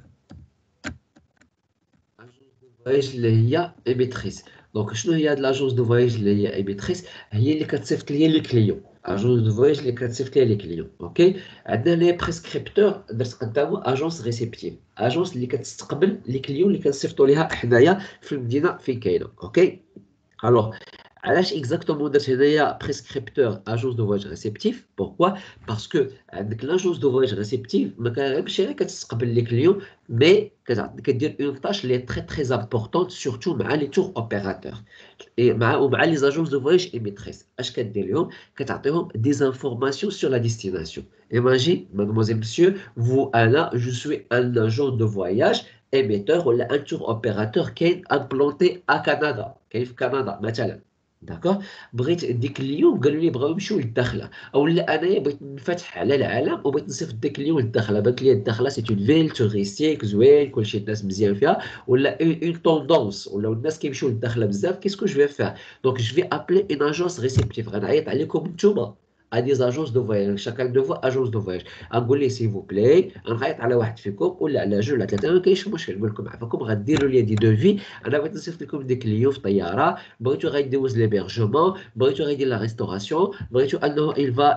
اجونس دو فواياج اللي هي ايميتريس. دونك شنو هي هاد لاجونس دو فواياج اللي هي ايميتريس؟ هي اللي كتصيفط ليا لي كليون. اجونس دو فواياج اللي كتصيفط ليا لي كليون. اوكي، عندنا لي بريسكريبتور درت قدامه اجونس ريسيبتيف، اجونس اللي كتستقبل لي كليون اللي كنصيفطوا ليها حنايا في المدينه فين كاينه. اوكي، الوغ علاش اكزاكتومون درت هنايا بريسكريبتور اجونس دو فواياج ريسيبتيف؟ بوركوا؟ باسكو عندك لاجونس دو فواياج ريسيبتيف ماشي غير كتستقبل لي كليون، مي كدير اون طاش اللي تري امبورطونت سورتو مع لي تور اوبيراتور ومع لي زاجونس دو فواياج ايميتريس. اش كدير لهم؟ كتعطيهم دي انفورماسيون سور لا ديستيناسيون. Imagine, mademoiselle, monsieur, vous, Anna, je suis un agent de voyage émetteur ou un tour opérateur qui est implanté à Canada, qui est au Canada, مثلا. داكوغ، بغيت ديك اليوم قالوا لي بغاو يمشيو للداخله، او لا انايا بغيت نفتح على العالم وبغيت نصيفط ديك اليوم للداخله. بانت لي الداخله سي اون فيل توريستيك زوين، كلشي الناس مزيان فيها، ولا اون توندونس ولا الناس كيمشيو للداخله بزاف. كيسكو جو في فير؟ دونك جو في ابلي اون اجونس ريسيبتيف. غنعيط عليكم نتوما ا دي زاجونس دو فواياج، شاكان دو فوا اجونس دو فواياج، غنقول لي سي فو بلاي، غنعيط على واحد فيكم ولا على جوج ولا ثلاثه، ما كاينش مشكل. نقول لكم عفاكم غديروا لي دي دوفي، انا بغيت نصيفط لكم ديك اليوم في طياره، بغيتو غيدوز ليبرجمون، بغيتو غيدير لا ريستوراسيون، بغيتو انه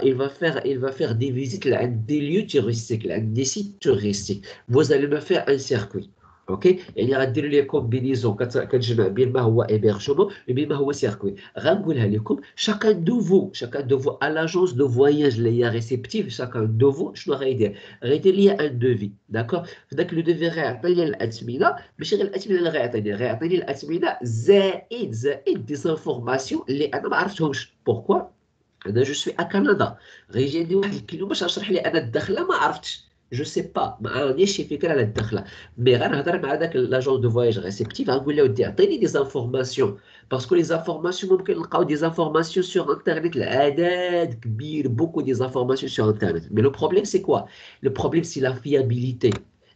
il va faire des visites لعند دي ليو توريستيك، لعند دي سيت توريستيك. vous allez me faire un circuit. اوكي، يعني غديروا لي كومبينيزون كتجمع بين ما هو ايبرجمون وبين ما هو سيركوي. غنقولها لكم شاكان دو فو ا لاجونس دو فواياج اللي هي ريسيبتيف. شاكان دو فو شنو غيدير لي ان دوفي. داكور، في ذاك لو دوفي غيعطي لي الاثمنه، ماشي غير الاثمنه اللي غيعطيني الاثمنه زائد دي زانفورماسيون اللي انا ما عرفتهمش. بوركوا؟ انا جو سوي ا كندا، غيجي عندي واحد الكيلو باش اشرح لي انا الدخله ما عرفتش، جو سي با، ما عنديش شي فكره على الدخله. مي غنهضر مع داك لاجون دو فواياج ريسيبتيف، غنقول له ودي عطيني دي زانفورماسيون، باسكو لي زانفورماسيون ممكن نلقاو دي زانفورماسيون سور انترنت، العدد كبير، بوكو دي زانفورماسيون سور انترنت. مي لو بروبليم سي كوا؟ لو بروبليم سي لا فيابيليتي،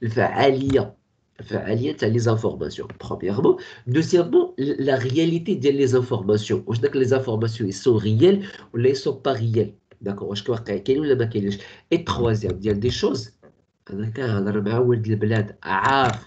الفعاليه تاع لي زانفورماسيون برومييرمون. دوزيامون لا رياليتي ديال لي زانفورماسيون، واش داك لي زانفورماسيون يسون ريال ولا يسون با ريال. داكور، واش واقع كاين ولا ما كاينش. اي تخوازيام ديال دي شوز، انا كنهضر مع ولد البلاد عارف،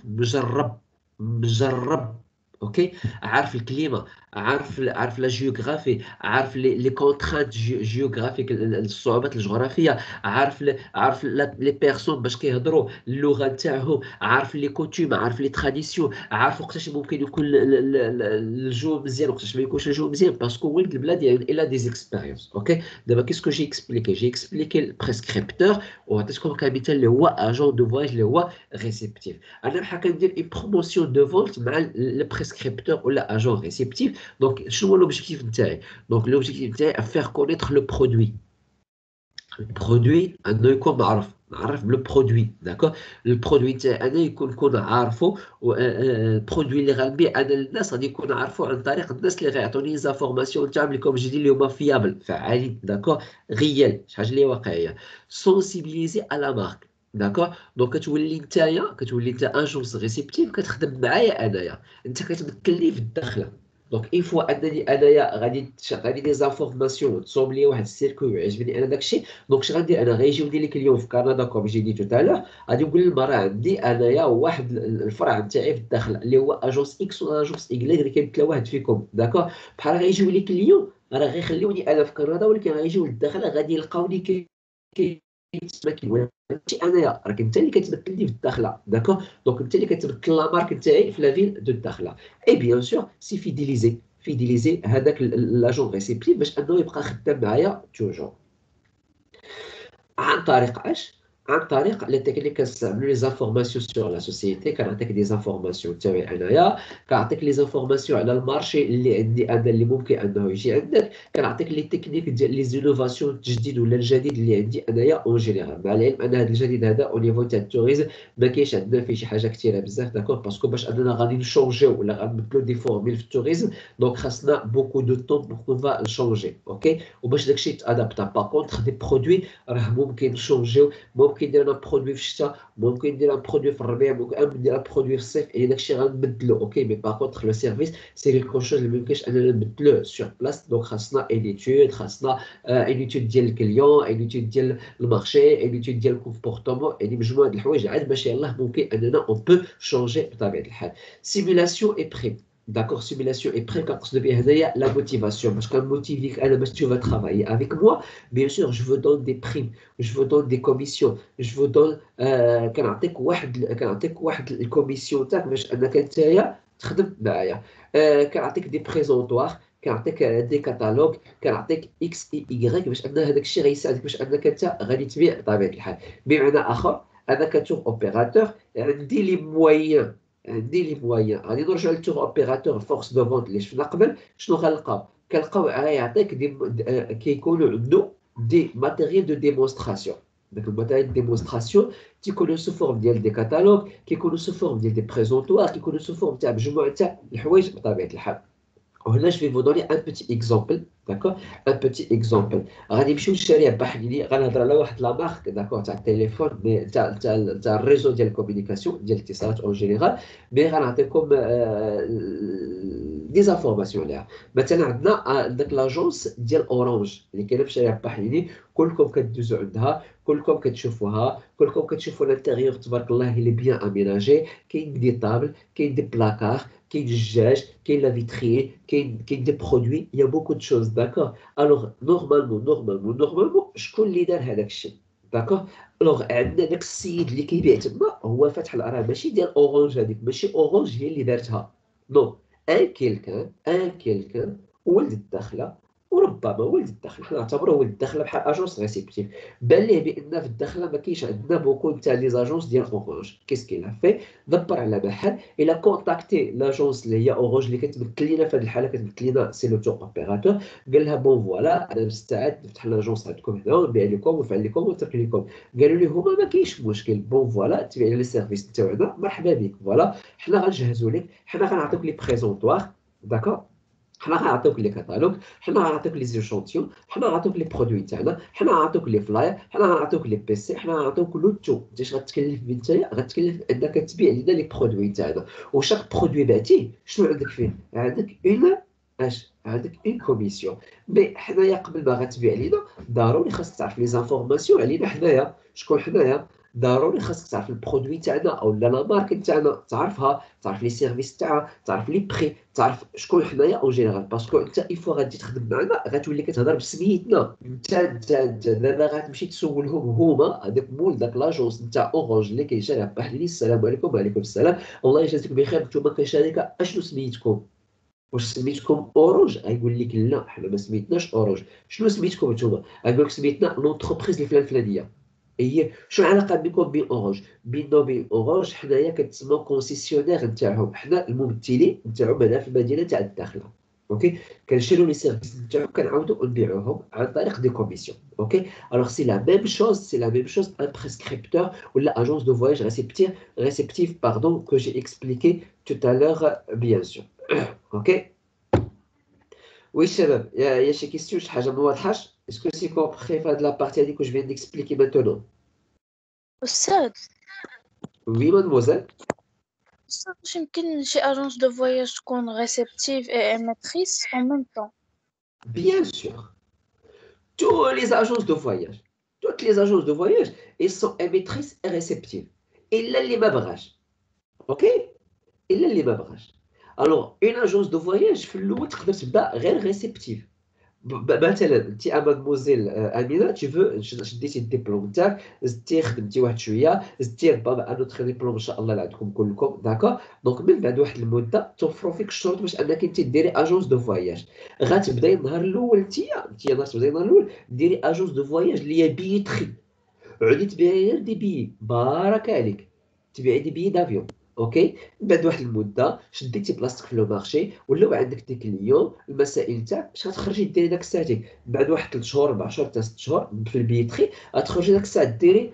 مجرب. اوكي، عارف الكليمه، عارف لا جيوغرافي، عارف لي كونترانت جيوغرافيك، الصعوبات الجغرافيه، عارف لي بيرسون باش كيهضروا اللغه نتاعهم، عارف لي كوتوم، عارف لي تراديسيون، عارف وقتاش ممكن يكون الجو مزيان وقتاش ما يكونش الجو مزيان، باسكو ولد البلاد يعني الا دي زيكسبيريونس. اوكي، دابا كيسكو جي اكسبليكي البريسكريبتور، وعطيتكم كمثال اللي هو اجون دو فواياج اللي هو ريسيبتيف. انا بحال كندير اي بروموسيون دو فولت مع البريسكريبتور ولا اجون ريسيبتيف. دونك شنو هو لوبجيكتيف نتاعي؟ دونك لوبجيكتيف نتاعي فير كونيتر لو برودوي. البرودوي انه يكون نعرف بلو برودوي. داكور، البرودوي تاعي انا نكون عارفه، البرودوي اللي غنبيع انا للناس غادي يكون عارفه عن طريق الناس اللي غيعطوني زانفورماسيون تاعهم اللي كوم جي اللي هما فيابل، فعالين. داكور، ريال، شي حاجه اللي واقعيه. سونسيبيليزي على مارك، داكور. دونك كتولي انت اجونس ريسيبتيف كتخدم معايا انايا، انت كتمثل لي في الداخله. دونك اون فوا انني انايا غادي تشغل لي دي زانفورماسيون تصوب لي واحد السيركوي ويعجبني انا داكشي. دونك اش غندير انا؟ غيجيوني لك اليوم في كندا كوم جي دي تو تالور، غادي نقول للمراه عندي انايا واحد الفرع نتاعي في الداخله اللي هو اجونس اكس ولا اجونس ايكغيك اللي كيمثل واحد فيكم. داكور. بحال غيجيو لك اليوم راه غيخليوني انا في كندا، ولكن غيجيو للداخله غادي يلقاوني كيتسمى ماشي انايا، راك انت اللي كتمثل لي في الداخله. داكور. دونك انت اللي كتمثل لا مارك نتاعي في لا فيل دو الداخله. اي بيان سور سي فيديليزي هذاك لاجون ريسيبتيف باش انه يبقى خدام معايا توجور. عن طريق اش؟ عن طريق لي تكنيك كنستعملوا لي زانفورماسيون سور لا سوسيتي. كنعطيك دي زانفورماسيون تاعي انايا، كنعطيك لي زانفورماسيون على المارشي اللي عندي انا اللي ممكن انه يجي عندك، كنعطيك لي تكنيك ديال لي زينوفاسيون التجديد ولا الجديد اللي عندي انايا اون جينيرال. مع العلم ان هذا الجديد هذا او نيفو تاع التوريزم ما كاينش عندنا فيه شي حاجه كثيره بزاف. داكور. باسكو باش اننا غادي نشونجيو ولا غنبدلو دي فورميل في التوريزم، دونك خاصنا بوكو دو طون بور كون نشونجي. اوكي. وباش داكشي يتادابتا با كونتخ دي برودوي راه ممكن نشونجيو، ممكن ندير انا برودوي في الشتاء، ممكن ندير ان برودوي في الربيع، ممكن ندير ان برودوي في الصيف. يعني داكشي غنبدلو. اوكي. مي باغ كونطخ لو سيرفيس سي كيلكو شوز اللي ميمكنش اننا نبدلوه سور بلاص. دونك خاصنا اون ايتود، خاصنا اون ايتود ديال الكليون، اون ايتود ديال المارشي، اون ايتود ديال الكومبورتمون. يعني مجموعه د الحوايج عاد باش يلاه ممكن اننا اون بو شونجي بطبيعه الحال. سيمولاسيون اي بريم. D'accord, simulation et prêt quand on devient la motivation. Parce qu'un motive, tu vas travailler avec moi. Bien sûr, je vous donne des primes, je vous donne des commissions, je vous donne كنعطيك واحد الكوميسيون تاعك باش انك نتايا تخدم معايا. كنعطيك دي بريزونطوار، كنعطيك دي كاتالوج، كنعطيك اكس اي ايغريك باش ان هذاك الشيء غيساعدك باش انك انت غادي تبيع بطبيعه الحال. بمعنى اخر انا كتور اوبيراتور عندي لي مويان غادي نرجع للتور اوبيراتور فورس دو فونت اللي شفنا قبل. شنو كنلقاو غيعطيك كيكونوا عنده دي ماتيريال دو ديمونستراسيون. داك الماتيريال دو ديمونستراسيون تيكونوا سو فورم ديال دي كاتالوج، كيكونوا سو فورم ديال دي بريزونطوار، كيكونوا سو فورم تاع مجموعه تاع الحوايج بطبيعه الحال. وهنا جو في فو دوني ان بوتي اكزومبل. داكور. ان بوتي اكزومبل غادي نمشيو للشارع بحريني، غنهضر على واحد لا مارك. داكور. تاع التليفون، مي تاع الريزو ديال الكومونيكاسيون ديال الاتصالات اون جينيرال. مي غنعطيكم دي زانفورماسيون عليها. مثلا عندنا داك لاجونس ديال اورانج اللي كاينه في شارع بحريني، كلكم كدوزوا عندها، كلكم كتشوفوها، كلكم كتشوفوا الانتيريور تبارك الله اللي بيان اميناجي. كاين دي طابل، كاين دي بلاكار، كاين الجاج، كاين لا فيتري، كاين دي برودوي، يا بوكو دو شوز. داكور. الوغ نورمالمون شكون اللي دار هذاك الشيء؟ داكور. الوغ عندنا داك السيد اللي كيبيع تما هو فاتح راه ماشي ديال اورانج هذيك، ماشي اورانج هي اللي دارتها. نو. ان كيلكان ولد الداخله، وربما ولد الداخله حنا نعتبروه ولد الداخله بحال اجونس ريسيبتيف. بان ليه بان في الداخله ما كاينش عندنا بوكو تاع لي زاجونس ديال اورانج. كيس كيلا في دبر على محل، الى كونتاكتي لاجونس اللي هي اورانج اللي كتمثل لينا في هذه الحاله، كتمثل لينا سي لو تور اوبيراتور. قال لها بون فوالا انا مستعد نفتح لاجونس عندكم هنا ونبيع لكم ونفعل لكم ونترك لكم. قالوا لي هما ما كاينش مشكل، بون فوالا تبيع لي السيرفيس تاعنا مرحبا بك. فوالا حنا غنجهزوا لك، حنا غنعطيوك لي بريزونطوار. داكور. حنا غنعطيوك لي كاتالوج، حنا غنعطيوك لي زيشونتيون، حنا غنعطيوك لي برودوي تاعنا، حنا غنعطيوك لي فلاير، حنا غنعطيوك لي بيسي، حنا غنعطيوك لو تو. انت اش غتكلف بنتايا؟ غتكلف انك تبيع لنا لي برودوي تاعنا. وشاك برودوي بعتيه شنو عندك فيه؟ عندك اون كوميسيون. مي حنايا قبل ما غتبيع لينا ضروري خاصك تعرف لي زانفورماسيون علينا حنايا. شكون حنايا؟ ضروري خاصك تعرف البرودوي تاعنا او لا مارك تاعنا، تعرفها، تعرف لي سيرفيس تاعها، تعرف لي بري، تعرف شكون حنايا اون جينيرال. باسكو انت ايفوا غادي تخدم معنا غتولي كتهضر بسميتنا. انت دابا غتمشي تسولهم هما هذاك مول داك لاجونس نتاع اورانج اللي كيشري بحالي. السلام عليكم. وعليكم السلام. الله يجازيك بخير، نتوما كشركه اشنو سميتكم؟ واش سميتكم اورانج؟ غايقول لك لا حنا ما سميتناش اورانج. شنو سميتكم نتوما؟ غايقول لك سميتنا لونتربريز الفلانيه. هي شنو العلاقه بينكم وبين اورانج؟ بيننا وبين اورانج حنايا كنتسموا كونسيسيونير نتاعهم، حنا الممثلين نتاعهم هنا في المدينه تاع الداخله. اوكي. كنشريو لي سيرفيس نتاعهم كنعاودو نبيعوهم عن طريق دي كوميسيون. اوكي. الوغ سي لا ميم شوز ان بريسكريبتور ولا اجونس دو فواياج ريسبتيف باردون كو جي اكسبليكي tout à l'heure bien sûr. اوكي. وي شباب، يا شي كيستيون شي حاجه ما واضحاش؟ اسكو سي كومبخي في هاد لابارتي هاديك واش فيان ديكسبليكي ماتونو؟ أستاذ Oui, mademoiselle. أستاذ واش يمكن شي أجونس دو فواياج تكون ريسبتيف et émettrice en même temps؟ Bien sûr. Toutes les agences de voyage, toutes les agences de voyage, elles sont émettrices et réceptives. Et là, les mabrages. OK? Et là, les mabrages. Alors, une agence de voyage, في الأول تقدر تبدا غير réceptive. مثلا انت مادموزيل امينه تي شديتي الدبلوم تاعك زدتي خدمتي واحد شويه زدتي ربما ان اوتر ديبلوم ان شاء الله اللي عندكم كلكم داكور دونك من بعد واحد المده توفروا فيك الشروط باش انك انت ديري اجونس دو فواياج غتبداي النهار الاول انت نهار تبداي النهار الاول ديري اجونس دو فواياج اللي هي بيتري عودي تبيعي غير دي بيي بارك عليك تبيعي دي بيي دافيون اوكي بعد واحد المده شديتي بلاصتك في لو مارشي ولاو عندك دي كليون المسائل تاعك باش غتخرجي ديري داك الساعتين بعد واحد 3 شهور 4 شهور حتى 6 شهور في البيتري غتخرجي داك الساعه ديري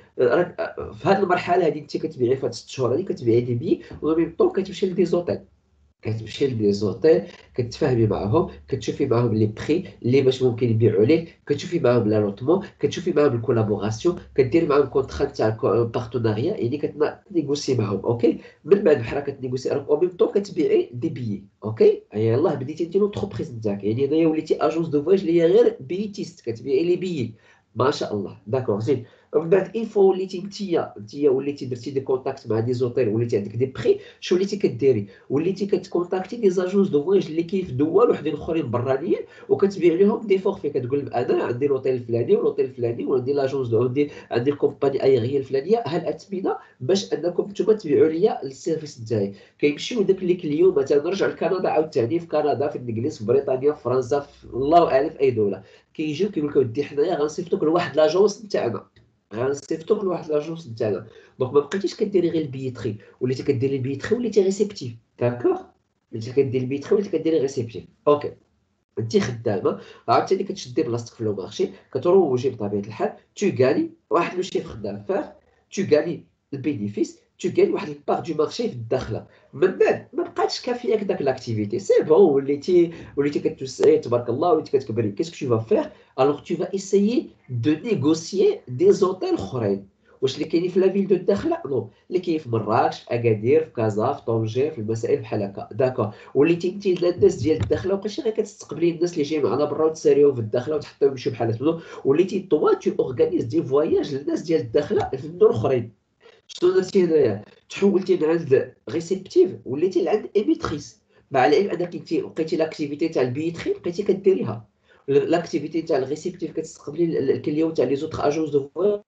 في هذه المرحله هذه انت كتبيعي في هاد 6 شهور هذه كتبيعي دي بيي وميم طون كتمشي لدي زوطيل كتمشي لدي زوتيل كتفاهمي معاهم كتشوفي معاهم لي بري اللي باش ممكن يبيعوا لك كتشوفي معاهم لا لوتمون كتشوفي معاهم الكولابوراسيون كديري معاهم كونترا تاع بارتناريا يعني كتنيغوسي معاهم اوكي من بعد بحال كتنيغوسي او ميم طون كتبيعي دي بيي اوكي يلاه بديتي انت لونتربريز نتاعك يعني هنايا وليتي اجونس دو فواياج اللي هي غير بيتيست كتبيعي لي بيي ما شاء الله داكور زين ومن بعد اين فوا وليتي انتيا وليتي درتي دي كونتاكت مع دي زوتيل وليتي عندك دي بري شو وليتي كديري وليتي كتكونتاكتي دي زاجونس دو فواياج اللي كاين في دول وحدين اخرين برانيين وكتبيع لهم دي فورفي كتقول انا عندي لوطيل الفلاني ولوطيل الفلاني وعندي لاجونس عندي الكومباني ايغيه الفلانيه هل اثمنه باش انكم نتوما تبيعوا لي السيرفيس نتاعي كيمشيو داك لي كليون مثلا نرجع لكندا عاوتاني في كندا في الانجليز في بريطانيا في فرنسا في الله اعلم في اي دوله كيجيو كيقول لك ودي حنايا غنصيفطوك لواحد لاجونس نتاعنا غنصيفطوك لواحد لاجونس نتاعنا دونك ما بقيتيش كديري غير البيتري وليتي كديري البيتري وليتي ريسيبتيف داكوغ وليتي كديري البيتري وليتي كديري ريسيبتيف اوكي انت خدامه عاوتاني كتشدي بلاصتك في لو مارشي كتروجي بطبيعه الحال تو غاني واحد لو شيفر دافير تو غاني البينيفيس تو غاني واحد البار دو مارشي في الداخله من بعد ما بقاتش كافياك داك لاكتيفيتي سي بون وليتي كتوسعي تبارك الله وليتي كتكبري كيسكو تو فا فير الوغ تو فا ايسايي دو نيغوسيي دي زوتيل اخرين واش اللي كاينين في لا فيل دو الداخله نو اللي كاين في مراكش في اكادير في كازا في طنجة في المسائل بحال هكا داكور وليتي انت الناس ديال الداخله وبقيتي غير كتستقبلي الناس اللي جايين معنا برا وتساريهم في الداخله وتحطيهم يمشيو بحال وليتي طوا تو اورغانيز دي فواياج للناس ديال الداخله في الدول الاخرين شنو درتي هنايا تحولتي من عند ريسيبتيف وليتي لعند ايميتريس مع العلم انك انت بقيتي لاكتيفيتي تاع البيتري بقيتي كديريها لاكتيفيتي تاع الريسيبتيف كتستقبلي الكليون تاع لي زوتر اجونس دو فواياج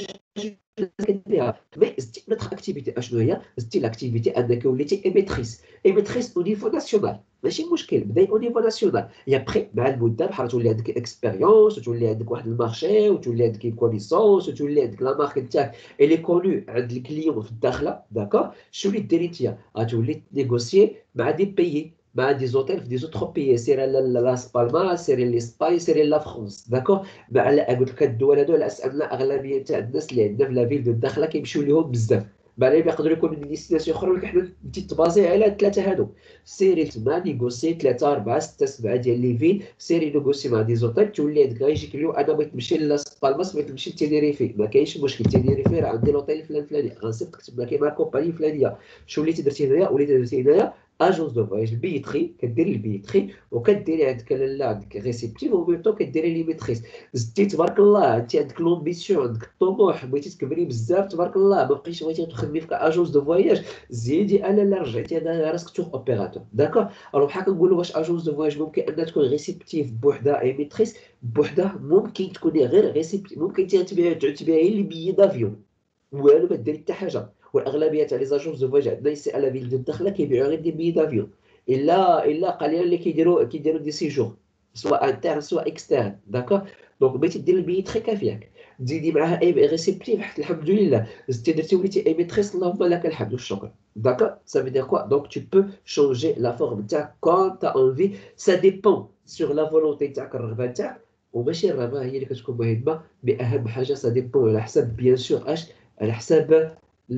كديرها مي زدتي نوتر اكتيفيتي اشنو هي زدتي لاكتيفيتي انك وليتي ايميتريس او نيفو ناسيونال ماشي مشكل بداي او نيفو ناسيونال يا بري مع المده بحال تولي عندك اكسبيريونس وتولي عندك واحد المارشي وتولي عندك كونيسونس وتولي عندك لا مارك نتاعك اللي كونو عند الكليون في الداخله داكور شنو اللي ديري انت غتولي نيغوسيي مع دي بيي مع دي زوتيل في دي زوتر بيي سيري لاس بالما سيري لاسباي سيري لا فرونس داكور مع قلت لك الدول هادو على اساس ان اغلبيه تاع الناس اللي عندنا في لا فيل دو الداخله كيمشيو ليهم بزاف بعدين يقدروا يكونوا من ديستيناسيون اخرى ولكن حنا انت تبازي على الثلاثه هادو سيري تما نيغوسي 3 4 6 7 ديال لي فيل سيري نيغوسي مع دي زوتيل تولي عندك غيجيك اليوم انا بغيت نمشي لاس بالماس بغيت نمشي لتينيريفي ما كاينش مشكل تينيريفي راه عندي لوطيل الفلاني غنصيفطك تما كاين مع كومباني فلانيه شو وليتي درتي هنايا وليتي درتي هنايا اجونس دو فواياج البيتري كديري البيتري وكديري عندك لاله عندك ريسيبتيف وميم طون كديري لي ميتريس زدتي تبارك الله انت عندك لومبيسيون عندك الطموح بغيتي تكبري بزاف تبارك الله ما بقيتش بغيتي تخدمي في اجونس دو فواياج زيدي انا لا رجعتي انا راسك تور اوبيراتور داكور الوغ بحال كنقولوا واش اجونس دو فواياج ممكن انها تكون ريسيبتيف بوحدها اي ميتريس بوحدها ممكن تكوني غير ريسيبتيف ممكن تبيعي لي بيي دافيون والو ما ديري حتى حاجه والاغلبيه تاع لي زاجونس دو فواياج عندنا يسي على فيل دو الداخله كيبيعوا غير دي بيي دافيون الا قليلا اللي كيديروا دي سيجور سواء انترن سواء اكسترن داكور دونك بغيتي دير البيي تري كافياك تزيدي معاها اي ريسيبتيف الحمد لله زدتي درتي وليتي اي ميتريس اللهم لك الحمد والشكر داكور ça veut dire quoi donc tu peux changer la forme تاعك quand tu as envie ça dépend sur la volonté تاعك الرغبه تاعك وماشي الرغبه هي اللي كتكون مهمه باهم حاجه ça dépend على حسب بيان سور اش على حساب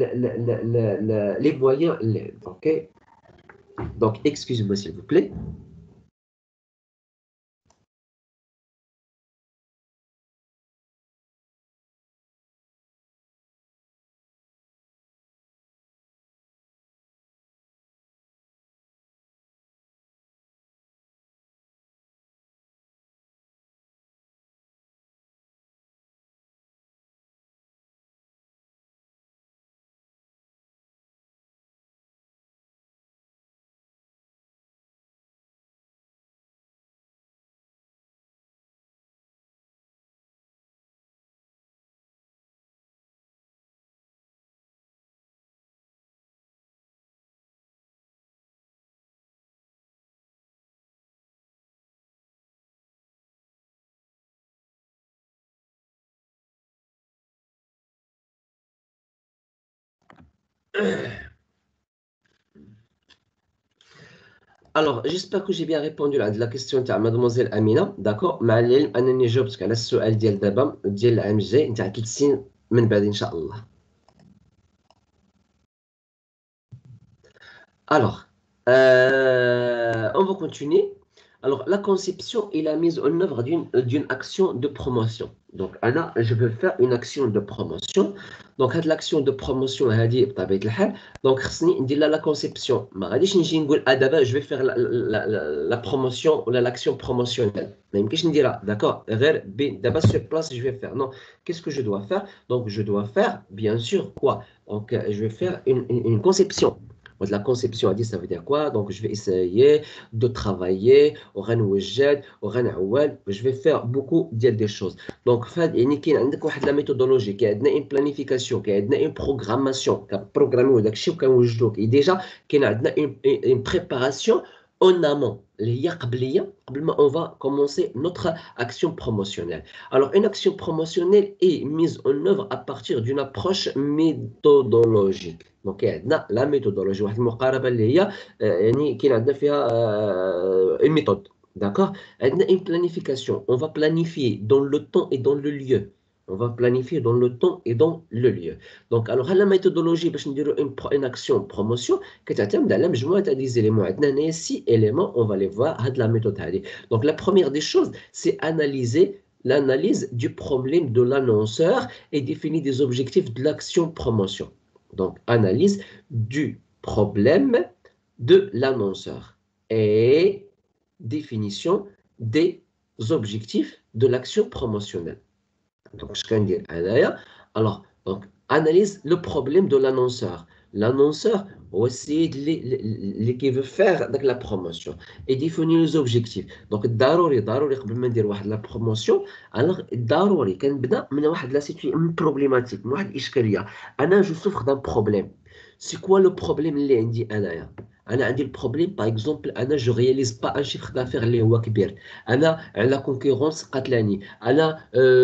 les moyens ok donc excusez-moi s'il vous plaît Alors, j'espère que j'ai bien répondu à la question de mademoiselle Amina. D'accord. مع العلم أنني جاوبتك على السؤال ديال دابا ديال العام الجاي نتاع 3 سنين من بعد إن شاء الله. Alors, on va continuer. Alors, la conception et la mise en œuvre d'une action de promotion. Donc, Anna, je veux faire une action de promotion. Donc, l'action de promotion, donc, la conception. Je vais faire la promotion ou l'action promotionnelle. D'accord, d'abord sur place, je vais faire. Non, qu'est-ce que je dois faire? Donc, je dois faire, bien sûr, quoi? Donc, je vais faire une conception. La conception, ça veut dire quoi? Donc, je vais essayer de travailler, je vais faire beaucoup de choses. Donc, il y a une méthodologie, il y a une planification, il y a une programmation, et déjà, il y a une préparation en amont. On va commencer notre action promotionnelle. Alors, une action promotionnelle est mise en œuvre à partir d'une approche méthodologique. Donc, la méthodologie, une méthode. D'accord? Une planification. On va planifier dans le temps et dans le lieu. On va planifier dans le temps et dans le lieu. Donc, alors, la méthodologie, une action promotion, كتعتمد على مجموعة des éléments. عندنا 6 éléments, on va les voir de la méthode. Donc, la première des choses, c'est l'analyse du problème de l'annonceur et définir des objectifs de l'action promotion. Donc, analyse du problème de l'annonceur et définition des objectifs de l'action promotionnelle. Donc, je vais dire alors, donc, analyse le problème de l'annonceur. L'annonceur aussi qui veut faire la promotion et définir les objectifs. Donc, ضروري قبل ما ندير واحد la promotion, alors ضروري كنبدا من واحد la situation problématique, من واحد الإشكالية. أنا je souffre d'un problème. C'est quoi le problème اللي عندي أنايا؟ أنا عندي البروبليم باغ اكزومبل أنا جو رياليز با ان شيفر دافير اللي هو كبير. أنا على كونكورونس قاتلاني. أنا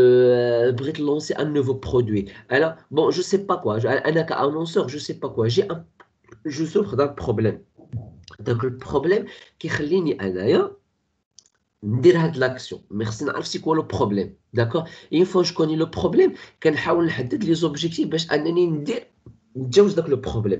بغيت لونسي ان نوفو برودوي. أنا بون جو سي با كوا. أنا كأنونسور جو سي با كوا. جو سوفر دان بروبليم. دونك البروبليم كيخليني أنايا ندير هاد لاكسيون. مي خصني نعرف سي كوا لو بروبليم. داكور. اون فوا جو كوني لو بروبليم كنحاول نحدد لي زوبجيكتيف باش انني نتجاوز داك لو بروبليم.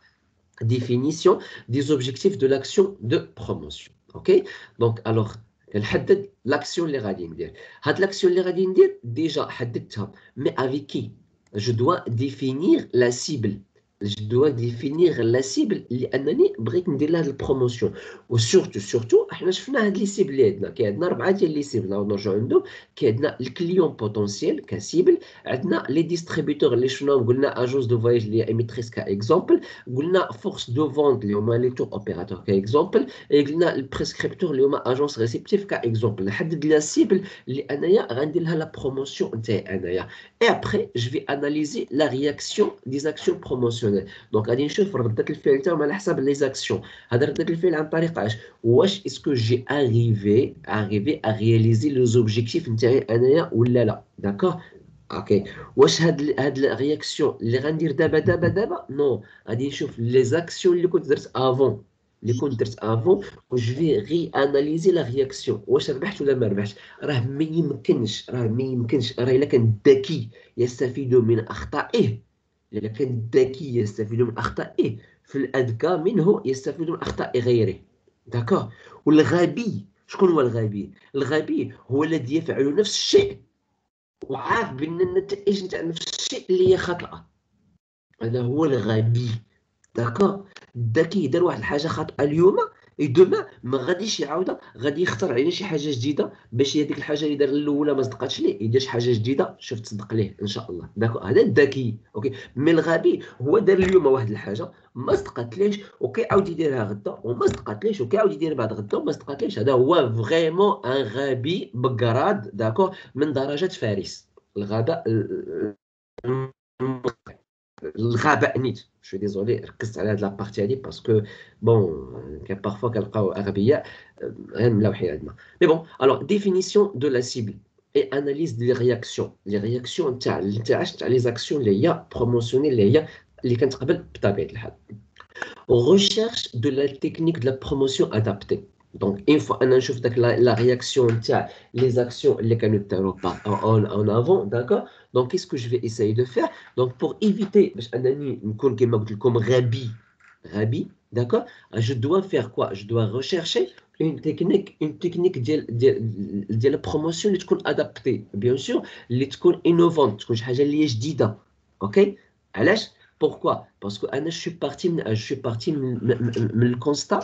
Définition des objectifs de l'action de promotion. Ok? Donc, alors, l'action اللي غادي ندير. هاد l'action اللي غادي ندير déjà حددتها. Mais avec qui? Je dois définir la cible. Je dois définir la cible لأنني بغيت ندير لها البروموسيون. وسورتو احنا شفنا هاد لي سيبل اللي عندنا. كاين عندنا 4 ديال لي سيبل نرجعوا عندهم. كاين عندنا الكليون بوتونسييل كسيبل، عندنا لي ديستريبيوتور اللي شفناهم قلنا اجونس دو فواياج اللي هي ايميتريس كاكزومبل، قلنا فورس دو فونت اللي هما لي تور اوبيراتور كاكزومبل، قلنا البريسكريبتور اللي هما اجونس ريسيبتيف كاكزومبل. نحدد لها السيبل اللي انايا غندير لها لا بروموسيون نتاعي انايا. اي ابري جو في اناليزي لا رياكسيون دي اكسيون بروموسيونيل. دونك غادي نشوف ردة الفعل تاعهم على حسب لي زاكسيون. هذا ردة الفعل عن طريق اش؟ واش اسكو جي arrivé à réaliser les objectifs نتاعي انايا ولا لا. داكور. اوكي. واش هاد الرياكسيون اللي غندير دابا نو، غادي نشوف لي زاكسيون اللي كنت درت افون و جو في غي اناليزي لا رياكسيون واش ربحت ولا ما ربحتش. راه ما يمكنش راه الا كان الذكي يستفيد من اخطائه، إذا كان الذكي يستفيد من أخطائه فالأذكى منه يستفيد من أخطاء غيره. داكور. والغبي شكون هو الغبي؟ الغبي هو الذي يفعل نفس الشيء وعارف بأن النتائج نتاع نفس الشيء اللي هي خطأ. هذا هو الغبي. داكور. الذكي دار واحد الحاجة خاطئة اليوم دوما ما غاديش يعاودها، غادي يخترع علينا شي حاجه جديده باش هذيك الحاجه اللي دار الاولى ما صدقاتش ليه يدير شي حاجه جديده شوف تصدق ليه ان شاء الله. داكو. هذا الذكي. اوكي. مي الغبي هو دار اليوم واحد الحاجه ما صدقاتليش وكيعاود يديرها غدا وما صدقاتليش وكيعاود يدير بعد غدا وما صدقاتليش. هذا هو فريمون ان غبي بكراد. داكو. من درجه فارس. الغباء الغباء نيت. شو ديزولي ركزت على هاد لابارتي هادي باسكو بون كان بارفوا كنلقاو اغبياء غير ملاوحين عندنا. مي بون الوغ ديفينيسيون دو لا سيبل اي اناليز دي رياكسيون. لي رياكسيون تاع لي زاكسيون اللي هي بروموسيونيل اللي هي اللي كنتقبل بطبيعه الحال. recherche de la technique de la promotion adaptée. Donc, une fois on a la réaction, les actions les en avant, d'accord? Donc, qu'est-ce que je vais essayer de faire? Donc, pour éviter, comme Rabi, d'accord? Je dois faire quoi? Je dois rechercher une technique de la promotion qui est adaptée, bien sûr, qui est innovante, qui est جديدة, ok? علاش؟ Pourquoi? Parce que je suis parti le constat,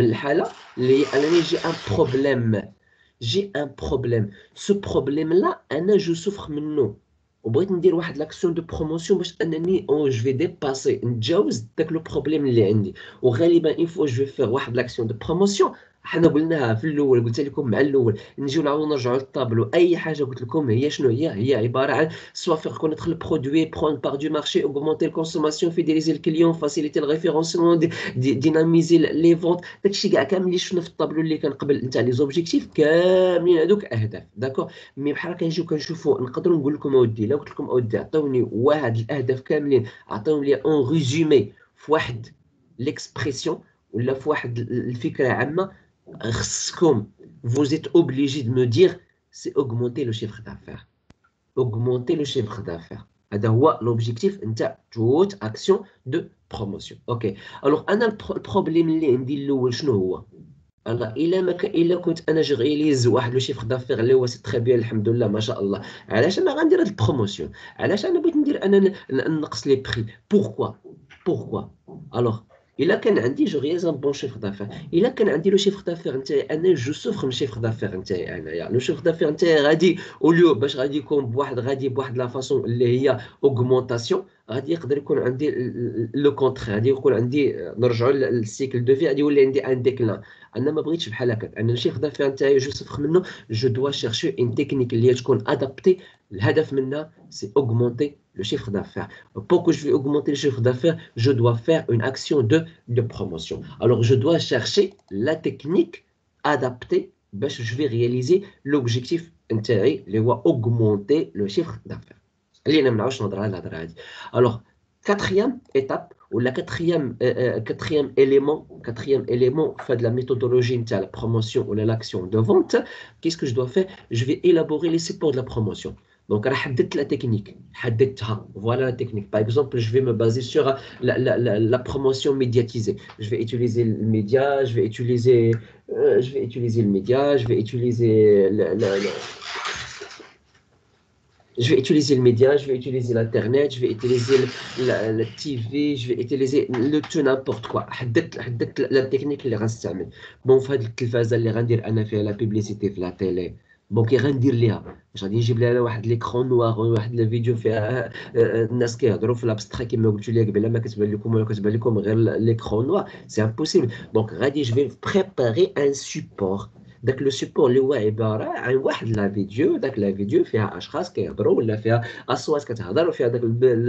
j'ai un problème. J'ai un problème. Ce problème-là, je souffre maintenant. وبغيت ندير واحد l'action de promotion باش انني je vais dépasser نتجاوز داك لو بروبليم اللي عندي. وغالبا une fois je vais faire واحد l'action de promotion حنا قلناها في الاول، قلت لكم مع الاول نجيو نعاودو نرجعوا للطابلو. اي حاجه قلت لكم هي شنو هي عباره عن soit faire connaître le produit, prendre part du marché, augmenter la consommation, fidéliser le client, faciliter le référencement, dynamiser les ventes. داكشي كاع كامل اللي شفنا في الطابلو اللي كان قبل نتاع لي زوبجيكتيف كاملين هذوك اهداف، داكور. مي بحال كنجيو كنشوفوا نقدروا نقول لكم اودي، الا قلت لكم اودي عطيوني واحد الاهداف كاملين، عطيهم لي اون ريزومي في واحد ليكسبريسيون ولا في واحد الفكره عامه، خصكم vous êtes obligé de me dire c'est augmenter le chiffre d'affaires. Augmenter le chiffre d'affaires. هذا هو l'objectif نتاع toute action de promotion. اوكي. alors انا البروبليم اللي عندي الاول شنو هو؟ الا كنت انا جغيليز واحد لو شيفر دافير اللي هو سي تري بيان الحمد لله ما شاء الله، علاش انا غندير هاد البروموسيون؟ علاش انا بغيت ندير انا نقص لي بري؟ بوركوا الوغ الا كان عندي جو ريز ان بون شيفر دافير، الا كان عندي لو شيفر دافير نتاعي انا جو سوفر من شيفر دافير نتاعي انايا، لو شيفر دافير نتاعي غادي اوليو باش غادي يكون بواحد لا فاصون اللي هي اوغمونطاسيون، غادي يقدر يكون عندي لو كونتر، غادي يكون عندي نرجعوا للسيكل دو في، غادي يولي عندي ان ديكلان. انا ما بغيتش بحال هكا، انا الشيخ دافير نتاعي جو سوفر منه، جو دوا شيرشي اون تكنيك اللي تكون ادابتي. الهدف منها سي اوغمونتي le chiffre d'affaires. Pour que je vais augmenter le chiffre d'affaires, je dois faire une action de promotion. Alors, je dois chercher la technique adaptée parce que je vais réaliser l'objectif intérêt, le augmenter le chiffre d'affaires. Alors, quatrième étape, ou la quatrième élément fait de la méthodologie de la promotion ou de l'action de vente, qu'est-ce que je dois faire? Je vais élaborer les supports de la promotion. Donc, la technique. Voilà la technique. Par exemple, je vais me baser sur la promotion médiatisée. Je vais utiliser le média, je vais utiliser le média, je vais utiliser je vais utiliser le média, je vais utiliser l'internet, je vais utiliser la TV, je vais utiliser le tout n'importe quoi. حددت la technique اللي غنستعمل. بون في هذه التلفازه اللي غندير انا فيها لا بيبليسيتي في لا تيلي، بون كي غندير ليها باش غادي نجيب لها واحد ليكرون نوار، واحد الفيديو فيها الناس كيهضروا في لابستري كما قلت لك قبيله، ما كتبان لكم ولا كتبان لكم غير ليكرون نوار، سي امبوسيبل. دونك غادي جو في بريباري ان سيبور. داك لو سيبور اللي هو عباره عن واحد لا فيديو، داك لا فيديو فيها اشخاص كيهضروا ولا فيها اصوات كتهضر وفيها داك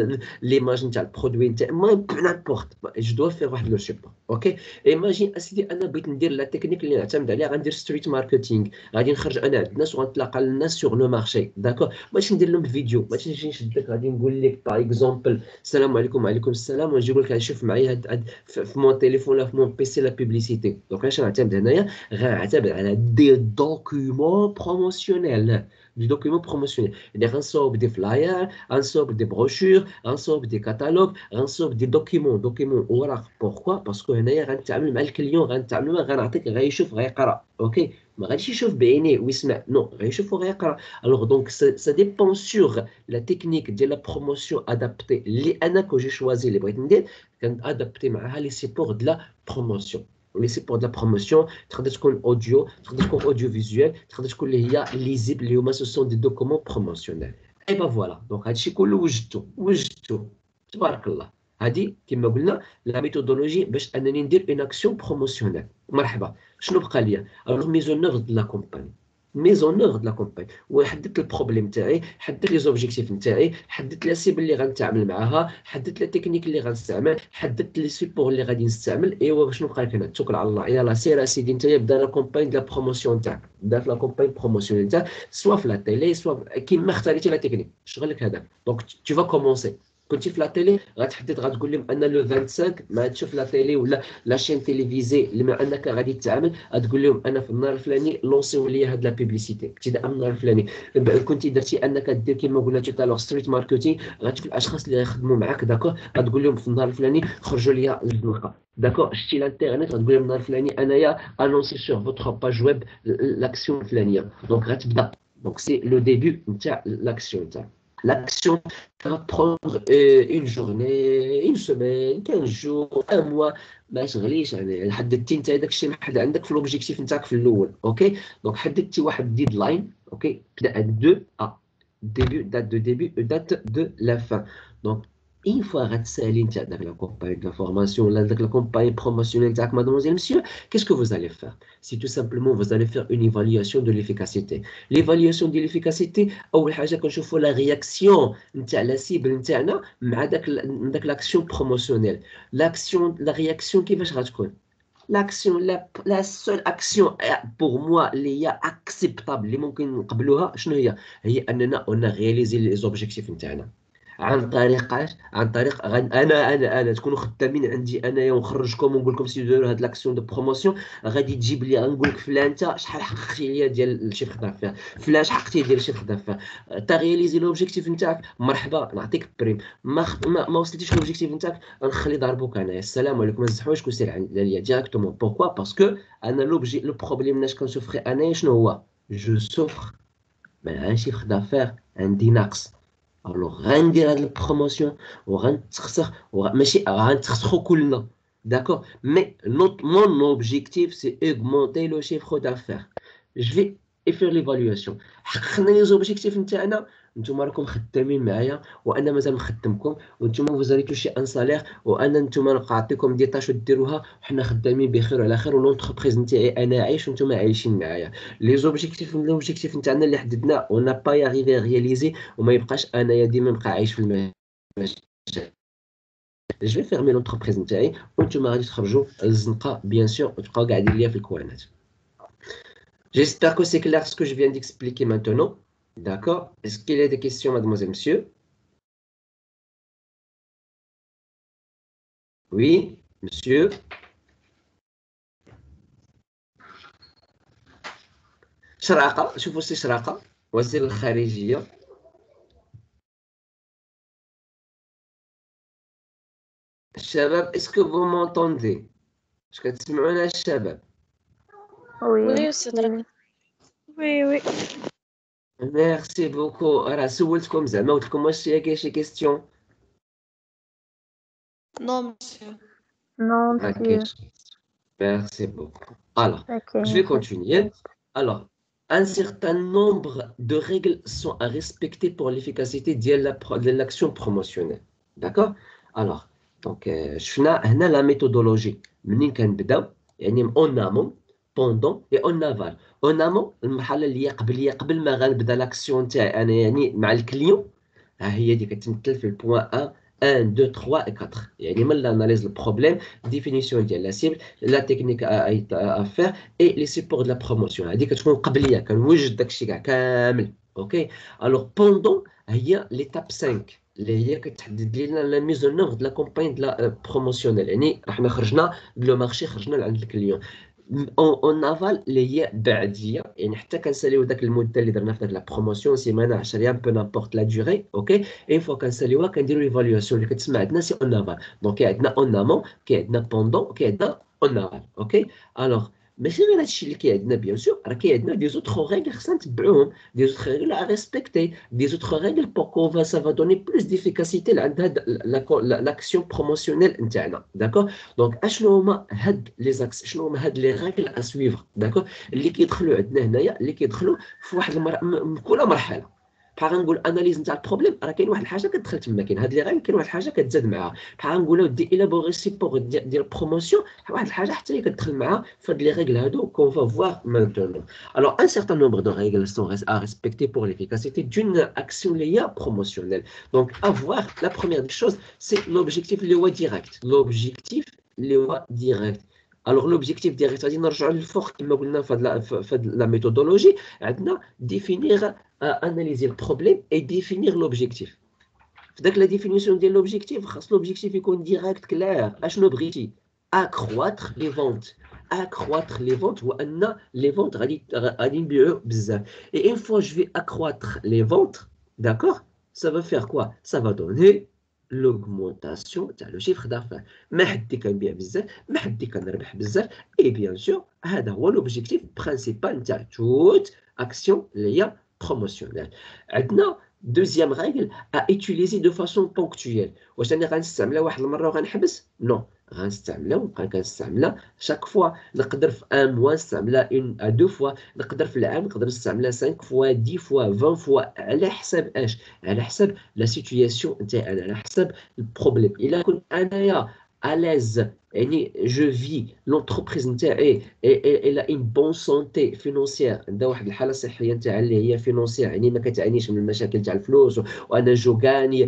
ليماج نتاع البرودوي نتاع نيمبورت. جو دو فير واحد لو سيبور. اوكي. ايماجين اسيدي انا بغيت ندير لا تكنيك اللي نعتمد عليها، غندير ستريت ماركتينغ، غادي نخرج انا عند الناس وغنتلاقى الناس سور لو مارشي، داكور. ماشي ندير لهم فيديو، ماشي نجي نشدك غادي نقول لك باغ اكزومبل السلام عليكم وعليكم السلام، ونجي نقول لك شوف معايا في مون تيليفون ولا في مون بيسي لا بوبليسيتي. دونك اش غنعتمد هنايا؟ غنعتمد على دي دوكيومون بروموسيونيل. Du document promotionnel. On sort des flyers, on sort des brochures, on sort des catalogues, on sort des documents. Pourquoi? Parce que هنايا غنتعامل مع الكليون، غنعطيك غيشوف غيقرا. اوكي. ما غاديش يشوف بعينيه ويسمع، نو غيشوف وغيقرا. الوغ دونك سا ديبون سور لا تكنيك ديال لا بروموسيون ادابتي اللي انا كو جي شوازي اللي بغيت ندير، كنادابتي معاها لي سيبور د لا بروموسيون. لي سيبور د لا بروموسيون تقدر تكون اوديو، تقدر تكون اوديو فيزوال، تقدر تكون اللي هي ليزيبل اللي هما سو سون دي دوكومون بروموسيونيل. اي با فوالا. دونك هادشي كله وجدتو تبارك الله. هذه كما قلنا لا ميثودولوجي باش انني ندير اون اكسيون بروموسيونيل. مرحبا. شنو بقى ليا؟ الوغ ميزون اوف دو لا كومباني، ميزون اوف دو لا كومباني، وحددت البروبليم تاعي، حددت لي زوبجيكتيف نتاعي، حددت لا سيبل اللي غنتعامل معاها، حددت لا تكنيك اللي غنستعمل، حددت لي سيبور اللي غادي نستعمل. ايوا شنو بقى لك هنا؟ توكل على الله. يلاه سير اسيدي نتايا بدا لا كومباني ديال لا بروموسيون تاعك، بدا في لا كومباني بروموسيون نتاعك سوا في لا تيلي سوا كيما اختاريتي لا تكنيك، شغلك هذا. دونك تو فا كومونسي. كنتي في لا تيلي غتحدد غتقول لهم ان لو 25 ما تشوف لا تيلي ولا لا شين تيليفيزي اللي مع انك غادي تتعامل، غتقول لهم انا في النهار الفلاني لونسيو لي هاد لا بيبليسيتي ابتداء من النهار الفلاني. كنتي درتي انك دير كيما قلنا تالوغ ستريت ماركتينغ، غتشوف الاشخاص اللي غيخدموا معاك داكور، غتقول لهم في النهار الفلاني خرجوا لي الزنقه داكور. شتي الانترنت غتقول لهم النهار الفلاني انايا انونسي سور فوتر باج ويب لاكسيون الفلانيه. دونك غتبدا، دونك سي لو ديبي نتاع لاكسيون تاعك. L'action va prendre une journée, une semaine, 15 jours, un mois. ما تغليش يعني حددتي انت هذاك الشيء محدد عندك في لوبجيكتيف نتاعك في الاول. اوكي دونك حددتي واحد ديدلاين. اوكي بدا 2 début, date de début, date de la fin. Donc une fois غتسالي انت داك لا كومباني de la formation ولا داك لا كومباني بروموسيونيل تاعك mademoiselle monsieur, qu'est-ce que vous allez faire? C'est tout simplement vous allez faire une évaluation de l'efficacité. L'évaluation de l'efficacité اول حاجه كنشوفوا لا رياكسيون نتاع لا سيبل نتاعنا مع داك لاكسيون بروموسيونيل. لاكسيون لا رياكسيون كيفاش غتكون؟ L'action, la seule action pour moi اللي هي acceptable اللي ممكن نقبلوها شنو هي؟ هي اننا on a réalisé les objectifs نتاعنا. عن طريق عن طريق انا تكونوا خدامين عندي انايا ونخرجكم ونقول لكم سيدوا ديروا هاد لاكسيون دو بروموسيون، غادي تجيب لي غنقول لك فلان انت شحال حققتي ليا ديال الشيفر دافير، فلان شحال حققتي ديال الشيفر دافير، تا رياليزي لوبجيكتيف نتاعك مرحبا نعطيك بريم، ما وصلتيش لوبجيكتيف نتاعك نخلي ضربوك انايا السلام عليكم ما تزحوش وسير عليا ديريكتومون. بوركوا باسكو انا لو بروبليم ناش كنسوفري انايا شنو هو؟ جو سوفر من ان شيفر دافير عندي ناقص. الوغ غندير هاد البروموسيون وغنتخسر ماشي غنتخسرو كلنا داكور، مي مون اوبجيكتيف سي اوغمونتي لو شيفر دافير. جو في faire l'évaluation. حققنا لي زوبجيكتيف نتاعنا، نتوما راكم خدامين معايا وانا مازال مخدمكم، وانتوما فوزالي توشي ان سالير وانا نتوما نعطيكم دي طاش ديروها وحنا خدامين بخير وعلى خير، ولونتربريز نتاعي انا عايش وانتوما عايشين معايا. لي زوبجيكتيف لوبجيكتيف نتاعنا اللي حددنا ونا با ياريفي رياليزي وما يبقاش انايا ديما نبقى عايش في المجال. جو في فيرمي لونتربريز نتاعي وانتوما غادي تخرجوا الزنقه بيان سور وتبقاو قاعدين ليا في الكوانات. J'espère que c'est clair ce que je viens d'expliquer maintenant. D'accord? Est-ce qu'il y a des questions, mademoiselle, monsieur? Oui, monsieur. شراقة، شوفوا سي شراقة وزير الخارجية. الشباب، est-ce que vous m'entendez؟ واش كتسمعونا الشباب؟ وي صدرك. وي ميرسي بوكو. راه سولتكم زعما قلت لكم واش كاين شي كيستيون؟ نو مسيو. Non, ما monsieur. كاينش. Merci beaucoup. Alors, Ok, je vais monsieur. continuer. Alors, un certain nombre de règles sont à respecter pour l'efficacité de l'action promotionnelle. D'accord? Alors, donc, شفنا هنا la méthodologie. منين كنبداو يعني en amont, pendant et en aval. En amont المرحلة اللي هي قبل ما غنبدا لاكسيون تاعي انا يعني مع الكليون، ها هي دي كتمثل في البوان 1 1 2 3 et 4. يعني من l'analyse le problème, définition ديال la cible, la technique à faire et les supports de la promotion. هذه كتكون قبليه كنوجد داكشي كاع كامل. اوكي الوغ بوندون هي ليتاب 5 اللي هي كتحدد لنا لا ميز اون اوفر د لا كومباين د لا بروموسيونيل، يعني رحنا خرجنا لو مارشي خرجنا لعند الكليون. اون افال اللي هي بعديه، يعني حتى كنساليو داك المده اللي درنا في داك لا بروموسيون سيمانه 10 ايام بو نابورت لا ديوري. اوكي اي فوا كنساليوها كنديروا ليفاليواسيون اللي كتسمى عندنا سي اون افال. دونك كاين عندنا اون امون، كاين عندنا بوندون، كاين عندنا اون افال. اوكي الوغ ماشي غير هادشي اللي كاين عندنا بيان سور، راه كاين عندنا دي زوتر ريغل خصنا نتبعوهم، دي زوتر ريغل ا ريسبكتي، دي زوتر ريغل بوركو سا فا دوني بلوس ديفيكاسيتي لعند هاد لاكسيون بروموسيونيل نتاعنا. داكور دونك اشنو هما هاد لي زاكس، شنو هما هاد لي ريغل ا سويفر داكور اللي كيدخلوا عندنا هنايا، اللي كيدخلوا في واحد كل مرحله. بحال غنقول اناليز نتاع البروبليم، راه كاين واحد الحاجه كتدخل تما، كاين هاد لي ريغل كاين واحد الحاجه كتزاد معاها. بحال غنقولوا دي الابوري سيبور ديال البروموسيون، واحد الحاجه حتى هي كتدخل معاها في هاد لي ريغل هادو كون فا فوار مانتونون. Alors un certain nombre de règles sont à respecter pour l'efficacité d'une action liée promotionnelle. Donc avoir la première des choses, c'est l'objectif lié direct. L'objectif lié direct. Alors l'objectif direct, c'est-à-dire نرجعوا للفوق كما قلنا في la méthodologie، عندنا définir analyser le problème et définir l'objectif. في داك لا ديفينيسيون ديال لوبجيكتيف خاص لوبجيكتيف يكون ديريكت كلير. اشنو بغيتي؟ اكرواتر لي فونت. accroître les ventes ou les ventes غادي نبيعوا بزاف. Et une fois je vais accroître les ventes, d'accord, ça va faire quoi? Ça va donner l'augmentation تاع le chiffre d'affaires. ما حدي كنبيع بزاف، ما حدي كنربح بزاف. Et bien sûr هذا هو l'objectif principal نتاع toute action اللي هي promotionnelle. عندنا deuxième règle à utiliser de façon ponctuelle. واش انا غنستعملها واحد المره وغنحبس؟ نو، غنستعملها ونبقى كنستعملها شاك فوا. نقدر في ان موا نستعملها اون ا دو فوا، نقدر في العام نقدر نستعملها 5 فوا 10 فوا 20 فوا، على حساب اش؟ على حساب لا سيتوياسيون نتاعي انا، على حساب البروبليم. الا كنت انايا الاز يعني جو في لونتربريز نتاعي الى اون بون سونتي فينونسيير، عندها واحد الحاله صحيه نتاعها اللي هي فينونسيير، يعني ما كتعانيش من المشاكل تاع الفلوس، وانا جو غاني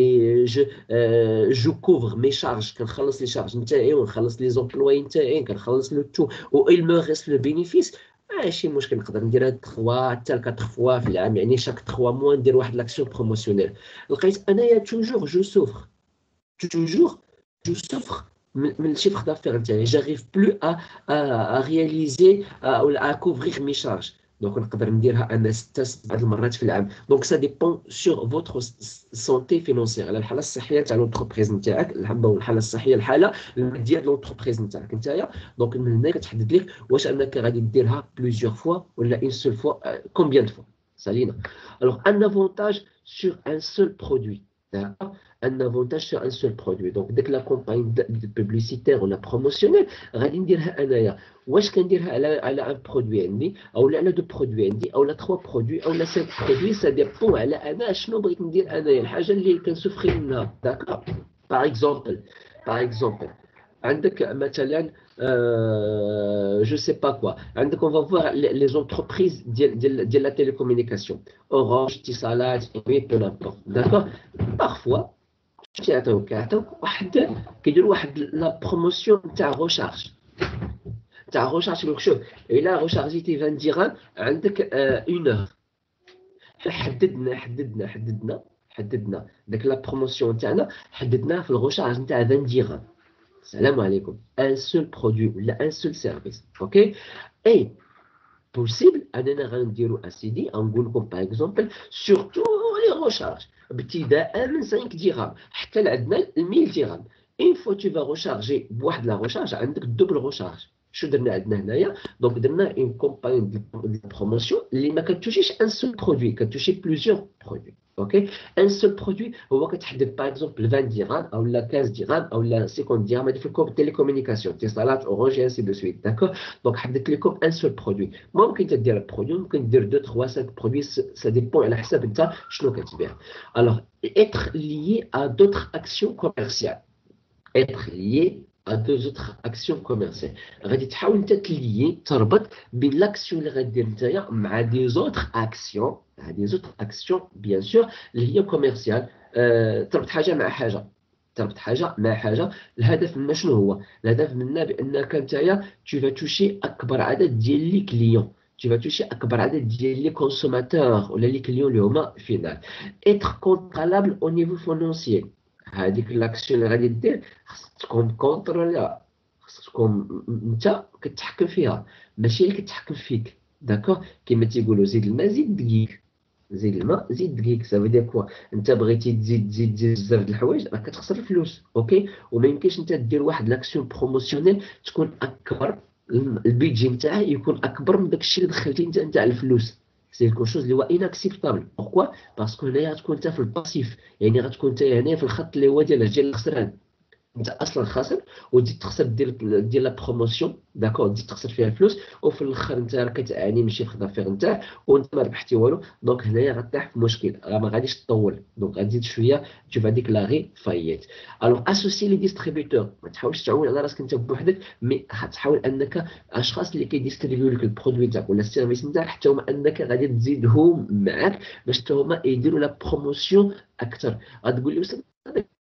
جو كوفر مي شارج، كنخلص لي شارج نتاعي ونخلص لي زومبلوي نتاعي، كنخلص لو تو و il me reste le bénéfice. ماشي مشكل، نقدر نديرها 3 حتى 4 فوا في العام، يعني شاك 3 موا ندير واحد لاكسيون بروموسيونيل. لقيت انايا توجور جو سوفر، توجور جو سوفر من الشيفر دافير نتاعي، جاريف بلو ا رياليزي ولا ا كوفرير مي شارج. دونك نقدر نديرها انا 6 بعض المرات في العام. دونك سا ديبون سور فوتر سونتي فينونسيير، على الحاله الصحيه تاع لونتربريز نتاعك، الحاله الصحيه الحاله الماديه ديال لونتربريز نتاعك نتايا. دونك من هنا كتحدد لك واش انك غادي ديرها بليزيور فوا ولا اون سول فوا، كومبيان فوا سالينا. الوغ ان افونتاج سور ان سول برودوي، un avantage sur un seul produit. Donc dès que la campagne publicitaire ou la promotionnelle غادي نديرها انايا. واش كنديرها على ان برودوي عندي او على دو برودوي عندي او لا 3 برودوي او لا 5 برودوي، سا ديبون على انا شنو بغيت ندير انايا، الحاجه اللي كنسوفري منها. داكور، باغ اكزومبل عندك مثلا je sais pas quoi. عندك on va voir les entreprises ديال la télécommunication، Orange، Etisalat، peu importe. D'accord. Parfois كيعطيوك واحد، كيديروا واحد لا بروموسيون تاع غوشارج، يقولك شوف الا غوشارجيتي 20 درهم عندك اون اور. حددنا داك لا بروموسيون تاعنا، حددناها في الغوشارج نتاع 20 درهم. السلام عليكم، ان سول برودوي ولا ان سول سيرفيس. اوكي. اي بوسيبل اننا غنديرو اسيدي نقول لكم باغ اكزومبل سورتو لي غوشارج ابتداء من 5 درهم حتى لعندنا 1000 درهم. اون فوا تو فا غوشارجي بواحد لا غوشارج عندك الدوبل غوشارج. شو درنا عندنا هنايا؟ دونك درنا اون كومباني ديال البروموسيون اللي ما كتوشيش ان سول برودوي، كتوشي بلوزيور برودوي. اوكي. ان سول برودوي هو كتحدد باغ اكزومبل 20 درهم او لا 15 درهم او لا 50 درهم، هذه في التيليكومونيكاسيون، اتصالات، اورانج انسي دو سويت. داكور. دونك حددت لكم ان سول برودوي. ممكن تدير برودوي، ممكن دير 2 3 5 برودوي، سا ديبون على حساب انت شنو كتبيع. الوغ être lié à d'autres actions commerciales. être lié à deux autres actions commerciales. غادي تحاول انت تليي تربط بين لاكسيون اللي غدير نتايا مع دي زوتر اكسيون، بيان سور اللي هي كوميرسيال. تربط حاجه مع حاجه. الهدف منا شنو هو؟ الهدف منا بانك نتايا tu vas toucher اكبر عدد ديال لي كليون، tu vas toucher اكبر عدد ديال لي كونسوماتور ولا لي كليون اللي هما فينال. être contrôlable au niveau financier. هذيك لاكسيون اللي غادي دير خاصك تكون كونترولها، خاصك تكون انت كتحكم فيها، ماشي اللي كتحكم فيك. داكور. كما تيقولوا زيد الماء زيد الدقيق، زيد الماء زيد الدقيق. سافو دير كوا؟ انت بغيتي تزيد بزاف د الحوايج راه كتخسر الفلوس. اوكي. وما يمكنش انت دير واحد لاكسيون بروموسيونيل تكون اكبر، البيدجي نتاعها يكون اكبر من داكشي اللي دخلتي انت نتاع الفلوس. سي كل شوز اللي هو اناكسيبتابل. بوركوا؟ باسكو هنايا غتكون انت في الباسيف، يعني غتكون انت هنا في الخط اللي هو ديال الخسران. انت اصلا خاسر وتزيد تخسر دير لا بروموسيون. داكور. تزيد تخسر فيها الفلوس وفي الاخر انت راه كتعاني من شيفر دافير نتاعك وانت ما ربحتي والو. دونك هنايا غطيح في مشكل، راه ما غاديش تطول. دونك غتزيد شويه تشوف هذيك لاغي فايت. الوغ اسوسي لي ديستريبيوتور، ما تحاولش تعول على راسك انت بوحدك، مي غتحاول انك اشخاص اللي كيديستريبيو لك البرودوي تاعك ولا السيرفيس نتاعك حتى هما انك غادي تزيدهم معاك باش حتى هما يديروا لا بروموسيون اكثر. غتقول لي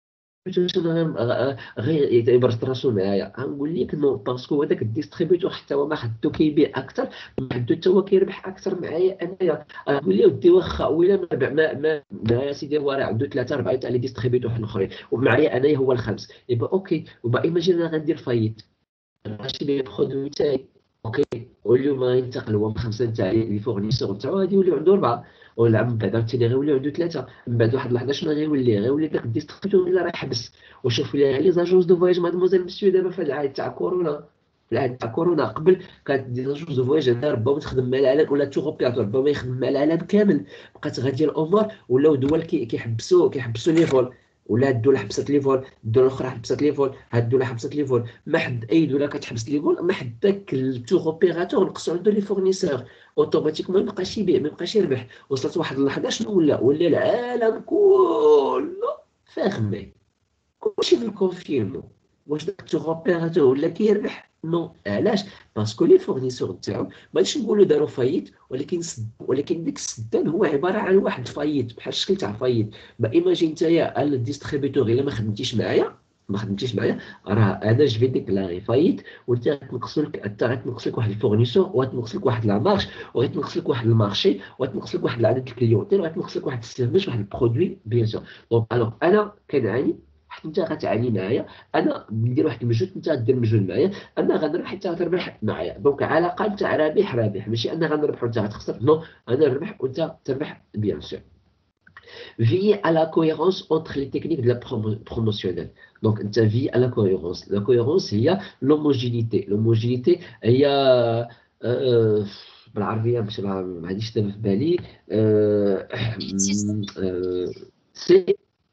غير يبرز راسو معايا، غنقول لك نو، باسكو هذاك الديستريبيوتور حتى هو ما خدو كيبيع اكثر، ما خدو حتى هو كيربح اكثر معايا انايا. غنقول له ودي واخا ويلا ما ربح ما يا سيدي، هو راه عنده 3 4 تاع لي ديستريبيوتور الاخرين ومعايا انايا هو الخامس، يبقى اوكي. وبا ايماجين انا غندير فايت، غنشري لي برودوي تاعي، اوكي، واليوم غينتقل هو من 5 تاع لي فورنيسور تاعو غادي يوليو عنده 4، ولا من بعد عاوتاني غيولي عنده 3، من بعد واحد اللحظه شنو غيولي داك الديستريبيوتور اللي راه حبس. وشوف لي زاجونس دو فواياج مادموزيل مسيو دابا في العهد تاع كورونا، في العهد تاع كورونا قبل كانت دي زاجونس دو فواياج هنا ربما تخدم مع العالم، ولا تور اوبيراتور ربما يخدم مع العالم كامل. بقات غاديه الامور، ولاو دول كيحبسوا لي فول، ولا هاد الدوله حبست لي فول، الدوله الاخرى حبست لي فول، هاد الدوله حبست لي فول. ما حد اي دوله كتحبس لي فول، ما حد داك التور اوبيراتور نقصوا عنده لي فورنيسور، اوتوماتيكمون ما بقاش يبيع، ما بقاش يربح. وصلت واحد اللحظه شنو ولا العالم كله فاهم، كلشي في الكونفيرمو. واش داك التور اوبيراتور ولا كيربح؟ نو. علاش؟ باسكو لي فورنيسور تاعو ماشي نقولوا داروا فايت، ولكن ديك السدان هو عباره عن واحد فايت، بحال الشكل تاع فايت. ما ايماجين نتايا الديستريبيتور الا ما خدمتيش معايا راه انا جو في ديكلاري فايت، وانت غتنقص لك، انت غتنقص لك واحد الفورنيسور، وغتنقص لك واحد لا مارش، وغتنقص لك واحد المارشي، وغتنقص لك واحد العدد الكليونتيل، وغتنقص لك واحد السيرفيس، واحد البرودوي بيان سور. دونك الوغ انا كنعاني، حتى انت غتعاني معايا. انا ندير واحد المجهود، انت غدير مجهود معايا، انا غنربح حتى غتربح معايا. دونك علاقه تاع رابح رابح، ماشي انا غنربح وانت غتخسر، نو، انا نربح وانت تربح بيان سور. Veiller à la cohérence entre les techniques de la promotionnelle. Donc, tu as veillé à la cohérence. La cohérence, il y a l'homogénéité. L'homogénéité, il y a بالعربية باش ما عنديش دابا في بالي. آه، سي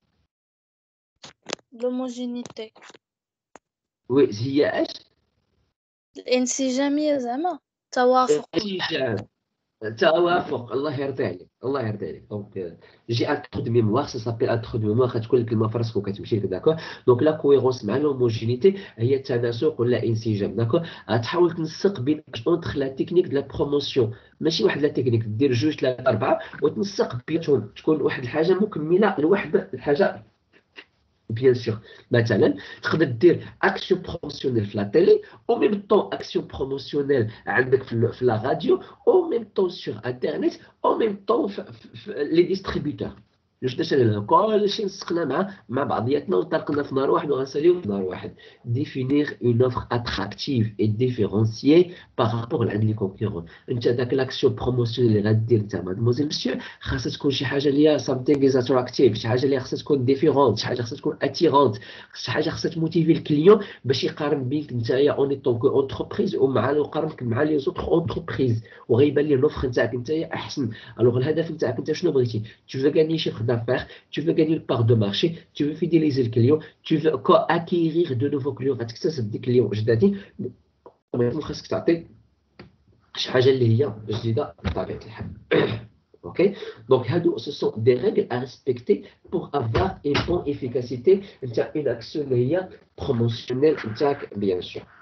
l'homogénéité. وي هي اش؟ الانسجامية زعما توافق. الانسجام، توافق. الله يرضي عليك، الله يرضي عليك. دونك جي ان ترو دو ميموار، سا سابيل ان ترو دو ميموار، غتكون الكلمه في راسك وكتمشي لك، داكور. دونك لا كويرونس مع لوموجينيتي هي التناسق ولا انسجام، داكور. غتحاول تنسق بين اونتر لا تكنيك دو لا بروموسيون، ماشي واحد لا تكنيك دير جوج 3 4 وتنسق بيناتهم، تكون واحد الحاجه مكمله لواحد الحاجه. بيان سور، مثلا تقدر دير اكسيون بروموسيونيل في لا تيلي، او ميم طون اكسيون بروموسيونيل عندك في لا راديو، او ميم طون سور انترنت، او ميم طون في لي ديستريبيوتور. جوج مثلا كلشي نسقنا مع بعضياتنا وطلقنا في نهار واحد وغنساليو في نهار واحد. ديفينير اون اوفر اتراكتيف اي ديفيرونسيي بارابور لعند لي كونكورون. انت داك لاكسيون بروموسيونيل اللي غدير انت مادموزيل مسيو، خاصها تكون شي حاجه اللي هي something is attractive، شي حاجه اللي خاصها تكون ديفيرونت، شي حاجه خاصها تكون اتيرونت، شي حاجه خاصها تموتيفي الكليون باش يقارن بيك نتايا اوني طونك اونتربريز، ومع يقارنك مع لي زوتر اونتربريز، وغيبان لي لوفر نتاعك نتايا احسن. الوغ الهدف نتاعك انت شنو بغيتي؟ tu veux gagner chiffre d'affaires, tu veux gagner une part de marché, tu veux fidéliser le client, tu veux acquérir de nouveaux clients، غتكتسب دي كليون جدادين. خاصك تعطي شي حاجه اللي هي جديده بطبيعه الحال. Ok, donc ce sont des règles à respecter pour avoir une bonne efficacité, une action promotionnelle, bien sûr.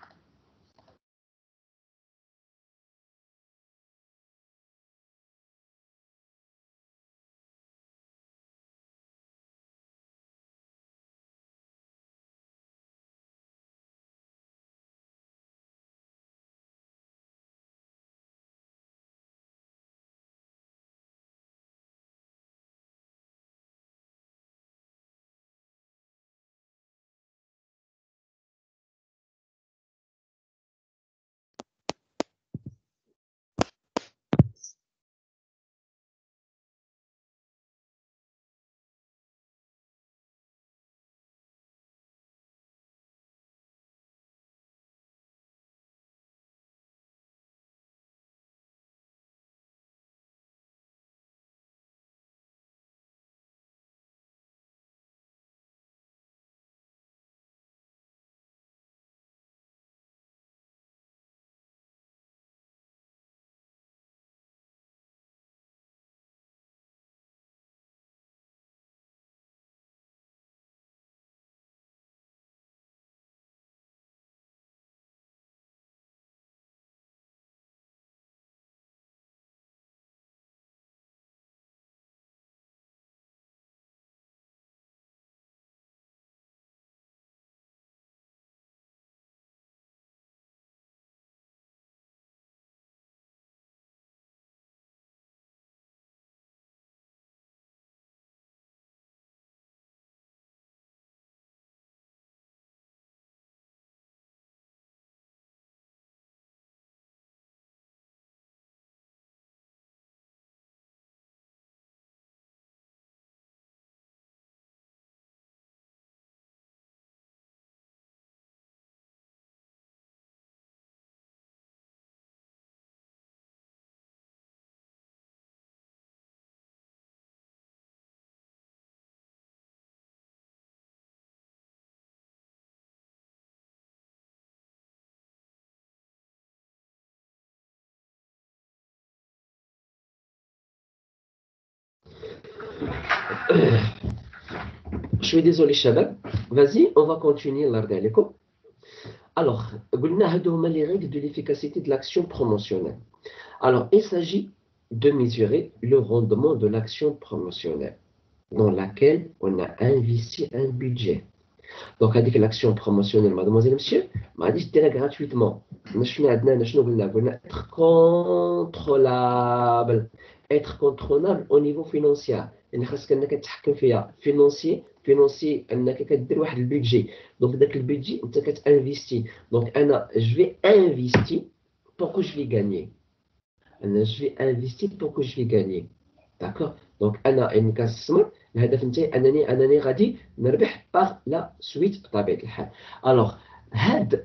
Je suis désolé, Shabab. Vas-y, on va continuer l'ordre de l'écho. Alors, les règles de l'efficacité de l'action promotionnelle. Alors, il s'agit de mesurer le rendement de l'action promotionnelle dans laquelle on a investi un budget. Donc, avec l'action promotionnelle, mademoiselle, monsieur, m'a dit je gratuitement. Être contrôlable. Être contrôlable au niveau financier. Financier, financier, le budget. Donc, avec le budget, tu as investi. Donc, je vais investir pour que je vais gagner. Je vais investir pour que je vais gagner. D'accord. Donc, أنا كنستثمر الهدف نتاعي أنني غادي نربح باغ لا سويت بطبيعة الحال. Alors, هاد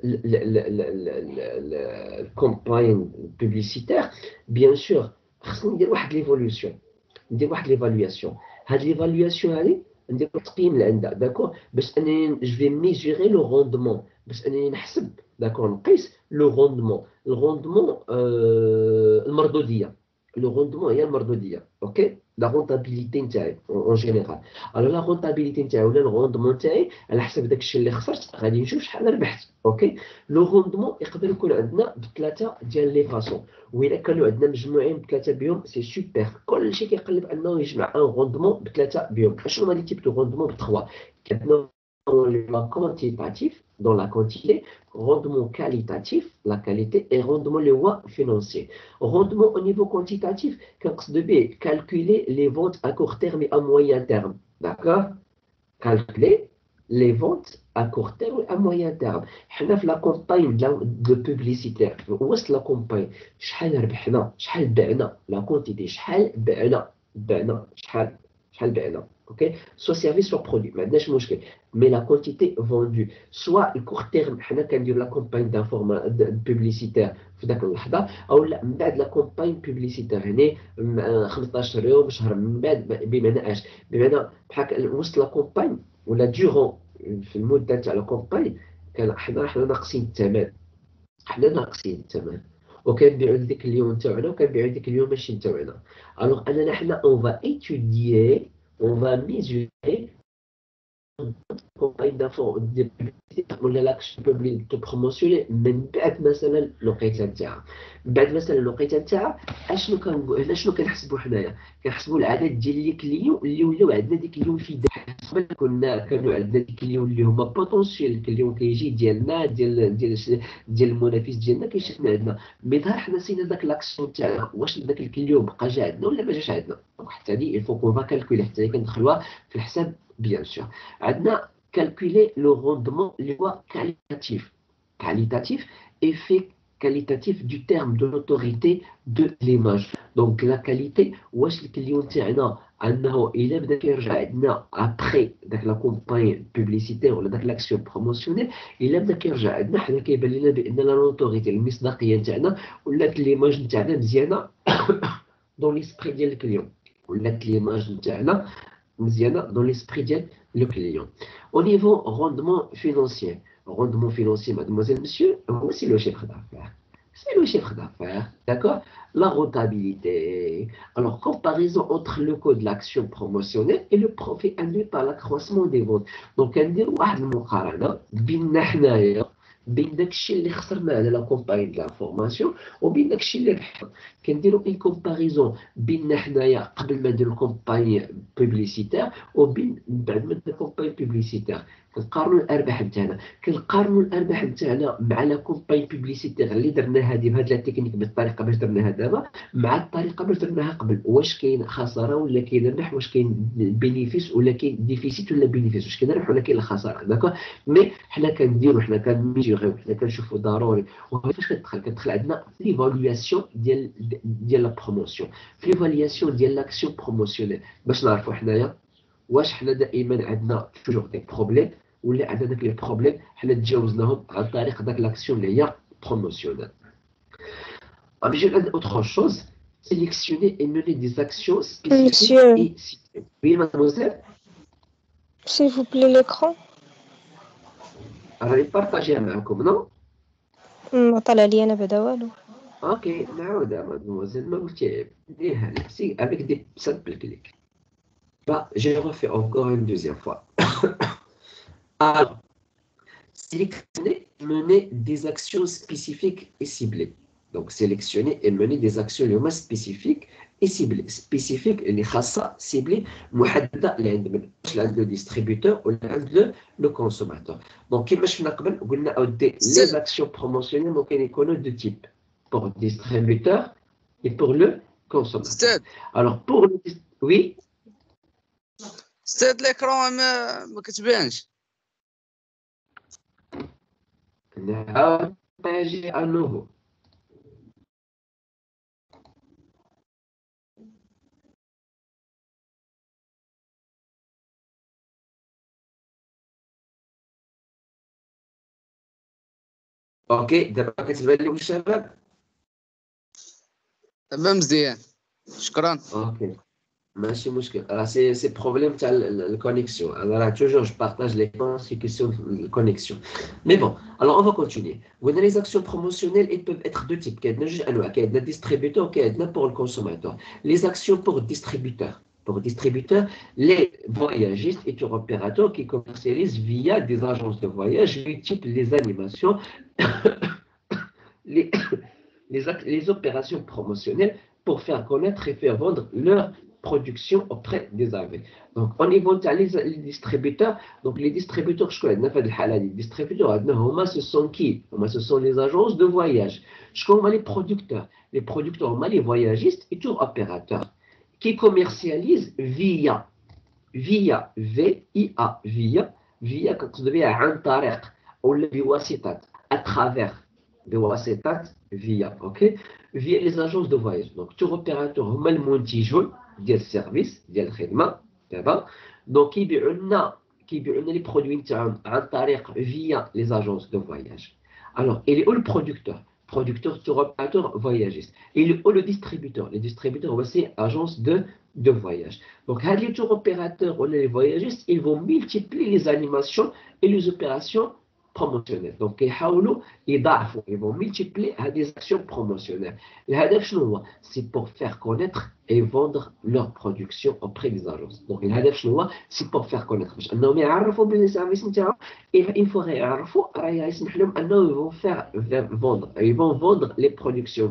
الكومباين بوبليسيتير بيان سور خصني ندير واحد ليفوليوسيون ندير واحد ليفالياسيون. هاد ليفالياسيون هادي ندير تقييم لعندها داكور باش انني جو في ميزوري لو روندمون باش انني نحسب داكور نقيس لو روندمون الروندمون المردوديه لو روندمون هي المردوديه اوكي لا رونتابيليتي نتاعي اون جينيرال. الو لا رونتابيليتي نتاعي ولا الروندمون نتاعي على حسب داك الشيء اللي خسرت غادي نشوف شحال ربحت اوكي. لو روندمون يقدر يكون عندنا بثلاثه ديال لي فاسون وإلا كانوا عندنا مجموعين بثلاثه بهم سي سوبر. كلشي كيقلب انه يجمع ان روندمون بثلاثه بهم. شنو هما لي تيب دو روندمون بتخوا عندنا لا كونتيتاتيف dans la quantité, rendement qualitatif, la qualité, et rendement le financier. Rendement au niveau quantitatif, de B, calculer les ventes à court terme et à moyen terme. D'accord. Calculer les ventes à court terme et à moyen terme. حنا في la campagne de publicitaire. وسط la campagne شحال ربحنا شحال بعنا la quantité شحال بعنا شحال بعنا. Ok, soit service soit produit ما عندناش مشكل mais la quantité vendue soit le court terme حنا كندير la campagne publicitaire في ذاك اللحظه او لا من بعد la campagne publicitaire يعني 15 يوم شهر من بعد بمعنى اش بمعنى بحال وسط la campagne ولا ديورون في المده تاع لا كومباين كان حنا ناقصين الثمن وكنبيعوا ديك اليوم تاعنا وكنبيعوا ديك اليوم ماشي تاعنا. الوغ اننا حنا اون فا ايتوديي اون فا ميزوري campagne d'information ولا لاكشن بوبليك بروموسيوني من بعد مثلا الوقيته نتاعها. من بعد مثلا الوقيته نتاعها اشنو هنا شنو كنحسبوا حنايا كنحسبوا العدد ديال لي كليون اللي ولاو عندنا ديك اليوم في قبل كانوا عندنا ديك اليوم اللي هما بوتونسيال اليوم كيجي ديالنا ديال المنافس ديالنا كيشوف عندنا مي ظهر حنا نسينا داك لاكسيون تاعنا واش داك اليوم بقى جا عندنا ولا ما جاش عندنا. حتى هذه الفو كون فا كالكولي حتى هي كندخلوها في الحساب بيان سور. عندنا calculer le rendement qualitatif. Qualitatif, effet qualitatif du terme de l'autorité de l'image. Donc la qualité, واش الكليون تاعنا انه الا بدا كيرجع عندنا ابري داك لا كومباين بوبليسيتير ولا داك لاكسيون بروموسيونيل الا بدا كيرجع عندنا حنا كيبان لنا بان لا لوتوريتي المصداقيه تاعنا ولات ليماج نتاعنا مزيانه دون ليسبري ديال الكليون ولات ليماج نتاعنا مزيانه دون ليسبري ديال le client. Au niveau rendement financier, mademoiselle, monsieur, c'est le chiffre d'affaires. C'est le chiffre d'affaires, d'accord. La rentabilité. Alors, comparaison entre le coût de l'action promotionnelle et le profit induit par l'accroissement des ventes. Donc, on dit واحد المقارنة بين حنايا بين داكشي اللي خسرنا على لا كومباين د لافورماسيون وبين داكشي اللي ربحنا. كنديروا اون كومباريزون بيننا حنايا قبل ما نديرو الكومباين بوبليسيتير وبين بعد ما نديرو الكومباين بوبليسيتير كنقارنوا الارباح نتاعنا مع لا كومباين بوبليسيتير اللي درنا هذه بهاد لا تكنيك بالطريقه باش درناها دابا مع الطريقه باش درناها قبل. واش كاين خساره ولا كاين ربح واش كاين بينيفيس ولا كاين ديفيسيت ولا بينيفيس واش كاين ربح ولا كاين خساره داكوغ. مي حنا كنديرو حنا كنميزيغيو حنا كنشوفوا ضروري وفاش كتدخل عندنا ليفالواسيون ديال لا بروموسيون في ليفالواسيون ديال لاكسيون بروموسيونيل باش نعرفوا حنايا واش حنا دائما عندنا توجور دي بروبليم ولا عندنا داك لي بروبليم حنا تجاوزناهم عن طريق داك لاكسيون اللي هي بروموسيونيل. J'ai autre chose, sélectionner et mener des actions spécifiques et ciblées. Oui, mademoiselle. S'il vous plaît, l'écran. راني بارطاجيها معكم نو؟ ما طلع لي انا بعدا والو. اوكي نعاودها مادموزيل ما قلتي ديرها نفسي افيك دي سامبل كليك. Bah, j'ai refait encore une deuxième fois. Alors, sélectionner, mener des actions spécifiques et ciblées. Donc, sélectionner et mener des actions spécifiques et ciblées. Spécifiques, les khassa, ciblées, محددة لعند le distributeur ou le consommateur. Donc, كما شفنا قبل قلنا les actions promotionnelles ممكن يكونوا de type pour le distributeur et pour le consommateur. Alors, pour le oui. ستاد l'écran ما كتبانش. نعاود à nouveau. اوكي دابا كتبان لكم الشباب دابا مزيان شكرا. اوكي ماشي مشكل راه سي بروبليم تاع الكونيكسيون انا راه توجور جو بارطاج l'écran c'est question de connexion mais bon alors on va continuer قلنا les actions promotionnelles elles peuvent être de type كاين جوج انواع كاين distributeur وكاين pour le consommateur les actions pour distributeur les voyagistes et tour opérateurs qui commercialisent via des agences de voyage type les animations les opérations promotionnelles pour faire connaître et faire vendre leur production auprès des AV. Donc, au niveau des distributeurs, donc les distributeurs, je connais, les distributeurs, ce sont qui? Ce sont les agences de voyage. Je connais les producteurs. Les producteurs, les voyagistes et tour opérateurs qui commercialisent via, V-I-A, via, quand tu deviens un tariq, ou le biwasitat, à travers, biwasitat, via, ok? Via les agences de voyage. Donc, tour opérateur, هما المنتجون ديال السيرفيس ديال الخدمه دابا دونك كيبيعوا لنا لي برودوي تاعهم عن طريق via les agences de voyage. Alors, il est où le producteur tour opérateur voyagiste. Il est où le distributeur c'est agence de voyage. Donc, les tour opérateurs ou les voyagistes, ils vont multiplier les animations et les opérations promotionnelles. Donc, ils vont multiplier des actions promotionnelles. C'est pour faire connaître et vendre leur production auprès des agences. Donc, c'est pour faire connaître. Il faut ils vont vendre les productions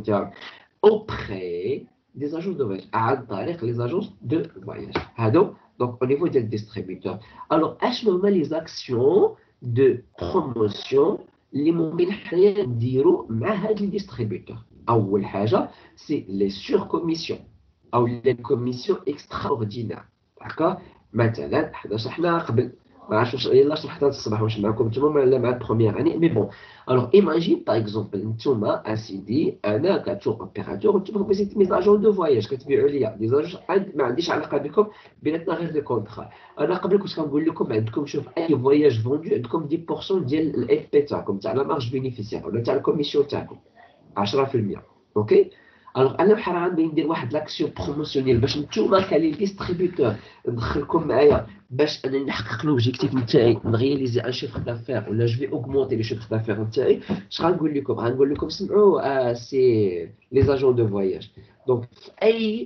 auprès des agences de voyage. Les agences de voyage. Donc, au niveau des distributeurs. Alors, les actions de promotion اللي ممكن حنا نديرو مع هاد لي ديستريبيوتور اول حاجه سي لي سور كوميسيون او لي كوميسيون اكسترا اوردينير داكور مثلا حنا شرحنا قبل ما عرفتش واش يلاه شرحتها الصباح واش معكم نتوما ولا مع البروميير اني مي بون الوغ ايماجين باغ اكزومبل نتوما اسيدي انا كتور اوبيراتور نتوما بغيتي مي اجون دو فواياج كتبيعوا ليا دي زاج ما عنديش علاقه بكم بيناتنا غير لي كونطرا انا قبل كنت كنقول لكم عندكم شوف اي فواياج فوندو عندكم 10% ديال الاف بي تاعكم تاع لا مارج بينيفيسيير ولا تاع الكوميسيون تاعكم 10% اوكي الوغ انا بحال غندير ندير واحد لاكسيون بروموسيونيل باش نتوما كلي ديستريبيوتور ندخلكم معايا باش انا نحقق لوبجيكتيف نتاعي نغياليزي ان شيفر دافير ولا جو في اوغمونتي لي شيفر دافير نتاعي اش غنقول لكم سمعوا سي لي اجون دو فواياج دونك اي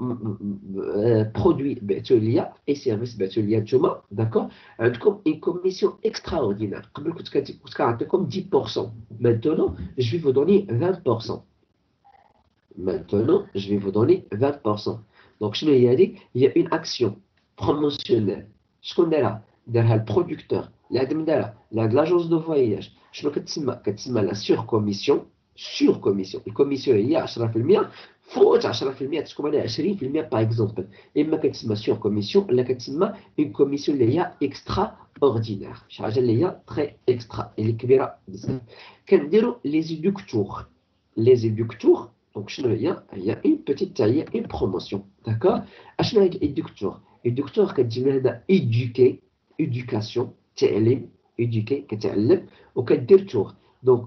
برودوي بعتو ليا اي سيرفيس بعتو ليا نتوما داكور عندكم اون كوميسيون اكسترا اوردينير قبل كنت كنعطيكم 10% maintenant je vais vous donner 20%. Maintenant, je vais vous donner 20%. Donc, je vais dire il y a une action promotionnelle. Je connais là, derrière le producteur, l'agence de voyage. Je vais la surcommission. La commission il y a 10%. Faut 10%, تكون على 20% par exemple. إما كتسمى surcommission ولا كتسمى une commission اللي هي extraordinaire. شي حاجة اللي هي très extra اللي كبيرة بزاف. كنديروا les éducteurs. Donc, il y a une petite taille, une promotion. D'accord? Je vais éducteur. Éducteur, éduquer, éducation, éduquer, ou tour. Donc,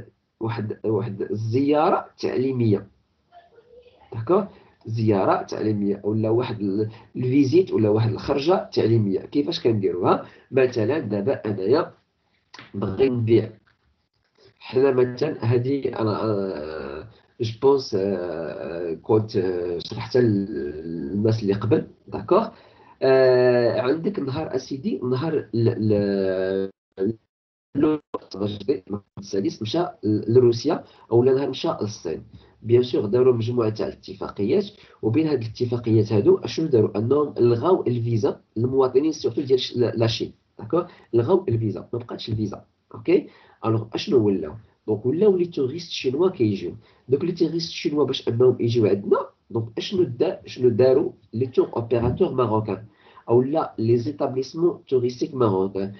واحد زيارة تعليمية. D'accord? زيارة تعليمية ولا واحد الفيزيت ولا واحد الخرجة تعليمية. كيفاش كنديروها؟ مثلا دابا انايا بغي نبيع حنا مثلا هذه انا جو بونس كنت شرحتها للناس اللي قبل داكوغ عندك نهار اسيدي، نهار السادس مشى لروسيا، او نهار مشى للصين. بيان سور داروا مجموعه تاع الاتفاقيات، وبين هاد الاتفاقيات هادو اشنو داروا؟ انهم لغاو الفيزا للمواطنين سورتو ديال لاشين. داكور، لغاو الفيزا، ما بقاتش الفيزا. اوكي، الوغ اشنو ولاو؟ دونك ولاو لي توريست شينوا كيجيو. دوك لي توريست شينوا باش انهم يجيو عندنا، دونك شنو داروا لي تور اوبيراتور ماروكان، او لا لي زيتابليسمون توريستيك ماروكان،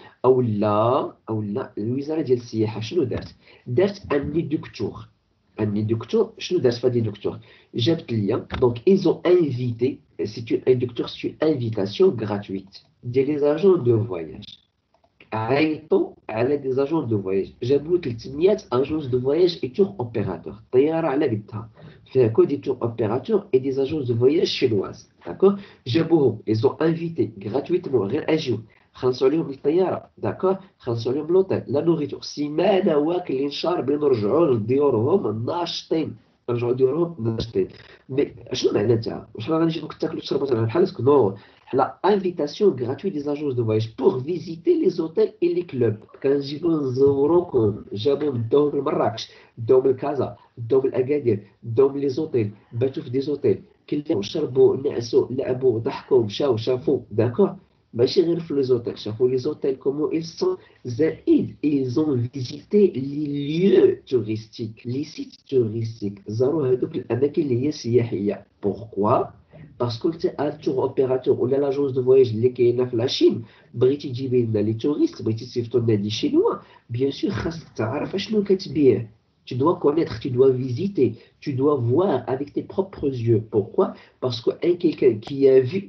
او لا الوزاره ديال السياحه شنو دارت ان ايدوكتور. ان ايدوكتور شنو دارت في هاد ايدوكتور؟ جابت ليا دونك ايزون انفيتي، سي اون ايدوكتور سي اون انفيتاسيون غراتويت ديال لي زاجون دو فواياج. عيطوا على دي زاجون دو فواياج، جابوا 300 اجونس دو فواياج اي تور اوبيراتور، طياره على قدها فيها كو دي تور اوبيراتور اي دي زاجونس دو فواياج شينواز. داكور، جابوهم ايزون انفيتي غراتويتمون، غير اجيو خلصوا عليهم الطياره. داكور، خلصوا عليهم لوطيل، لا نوريتور، سيمانه واكلين شاربين، رجعوا لديورهم ناشطين، رجعوا ديورهم ناشطين. مي شنو معناتها؟ واش راه غنجيبوك تاكلوا تشربوا بحال نو، la invitation gratuite des agences de voyage pour visiter les hôtels et les clubs. كان نجيبو نزوروكم، جابو ندوهم لمراكش، ندوهم لكازا، ندوهم لأكادير، ندوهم لي زوتيل، باتوا في دي زوتيل، كلوا شربوا نعسوا لعبوا ضحكوا مشاو شافوا. داكور، ماشي غير في لي زوتيل، شافوا لي زوتيل كومون ils sont، زائد ils ont visité les lieux touristiques، les sites touristiques، زاروا هذوك الأماكن اللي هي سياحية. pourquoi؟ باسكو انت التور اوبيراتور ولا لاجونس دو فواياج اللي كاينه في لاشين، بغيتي تجيبي لنا لي توريست، بغيتي تصيفطوا لنا دي شينوا، بيان سور خاصك تعرف اشنو كتبيع. Tu dois connaître, tu dois visiter, tu dois voir avec tes propres yeux. Pourquoi? Parce que quelqu'un qui a vu,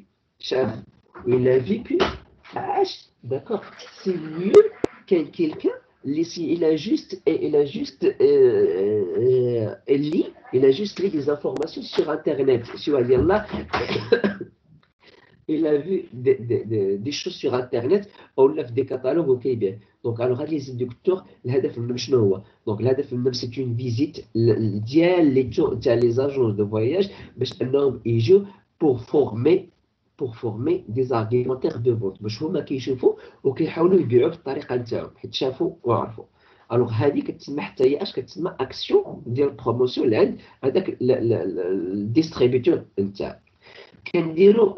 il a vécu, d'accord, c'est mieux qu'un quelqu'un. Il a juste lu des informations sur Internet. Il a vu des choses sur Internet ou des catalogues au Québec. Donc, alors, les inducteurs, l'hadaf منهم شنو هو؟ Donc, l'hadaf منهم c'est une visite ديال les agences de voyage باش انهم يجوا pour former des argumentaires de vente، باش هما كيشوفوا وكيحاولوا يبيعوا بالطريقه نتاعهم حيت شافوا وعرفوا. الوغ هذه كتسمى حتى هي اش كتسمى اكسيون ديال بروموسيون لعند هذاك الديستريبيتور نتاعك. كنديروا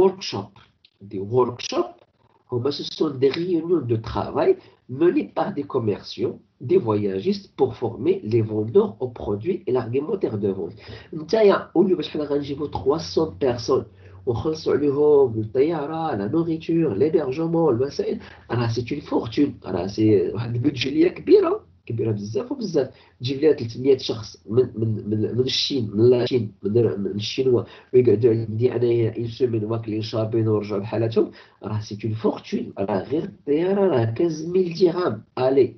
des workshops هما ce sont des réunions de travail menées par des commerciaux, des voyagistes pour former les vendeurs aux produits et l'argumentaire de vente. نتايا قولوا باش حنا غنجيبوا 300 personnes ونخلصوا عليهم الطياره، لا نوريتور، ليبرجمون، الوسائل، راه سي اون فورتون، راه سي واحد البودجيه كبيره بزاف وبزاف. تجيب لها 300 شخص من الشين، من لاشين، من الشينوا، ويقعدوا عندي انايا اون سومين واكلين شاربين ورجعوا بحالاتهم، راه سي اون فورتون. راه غير الطياره راه 15000 درهم الي،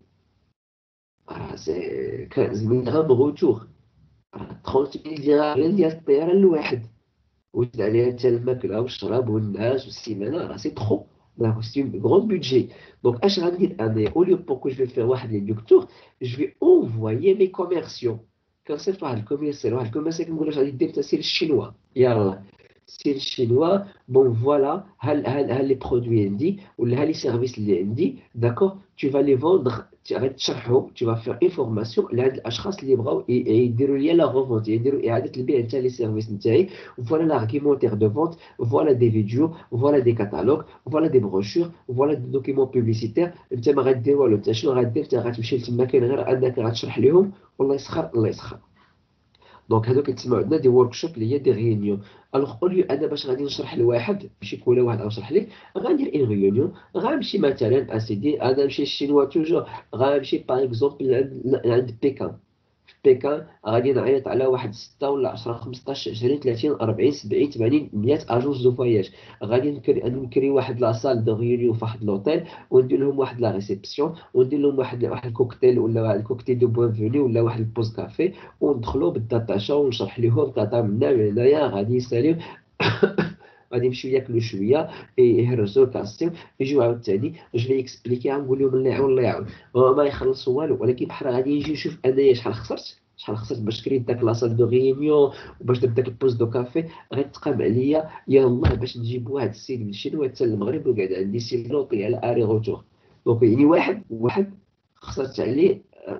راه سي 15000 درهم غوتور، راه 30000 درهم غير ديال الطياره الواحد، وزيد عليها حتى الماكله والشراب والناس والسيمانه، راه سي ترو، راه سي اون غرون بودجي. دونك اش غندير انا؟ اوليو بوكو جو فير واحد لي دوكتور، جو في انفويي مي كوميرسيون. كنصيفط واحد الكوميرسيال كنقول له غادي دير انت سير الشينوا، يلاه سير الشينوا، بون فوالا ها لي برودوي عندي ولا ها لي سيرفيس اللي عندي. داكور، tu vas les vendre، غادي تشرحهم، tu vas faire une formation لهاد الاشخاص اللي بغاو يديروا ليا لا ريفونت، يديروا اعاده البيع نتاع لي سيرفيس نتاعي. فوالا l'argumentaire de vente، فوالا دي فيديو، فوالا دي كاتالوج، فوالا دي بروشور، فوالا دي دوكيمون بوبليسيتير. انت ما غدير والو، انت شنو غدير؟ انت غتمشي لتما كاين غير انك غتشرح لهم، والله يسخر الله يسخر. دونك هادو كيتسمعوا عندنا دي وركشوب اللي هي دي ريونيون. الوغ اوليو انا باش غادي نشرح لواحد، ماشي كل واحد غنشرح ليه، غندير ان ريونيون، غنمشي مثلا اسيدي انا نمشي الشينوا توجور، غنمشي باغ اكزومبل عند بيكان. في بيكان غادي نعيط على واحد 6 ولا 10 15 20 30 40 70 80 100 اجونس دو فواياج، غادي نكري واحد لاصال دو ريونيون في واحد لوطيل، وندير لهم واحد لا ريسبسيون، وندير لهم واحد الكوكتيل ولا واحد الكوكتيل دو بوانفوني ولا واحد البوز كافي، وندخلوا بالداتاشا ونشرح لهم تاتا منا لهنايا غادي يساليو غادي يمشيو ياكلوا شويه، يهرسوا كاستيو، يجيو عاوتاني جو في اكسبليكي، نقول لهم الله يعاون الله يعاون، ما يخلصوا والو، ولكن بحال غادي يجي يشوف انايا شحال خسرت، شحال خسرت باش كريت داك لاصال دو ريونيون وباش درت داك البوست دو كافي، غيتقام عليا يلاه باش نجيب واحد السيد من الشنوا حتى المغرب وقاعد عندي سيلوطي على اري روتور. دونك يعني واحد خسرت عليه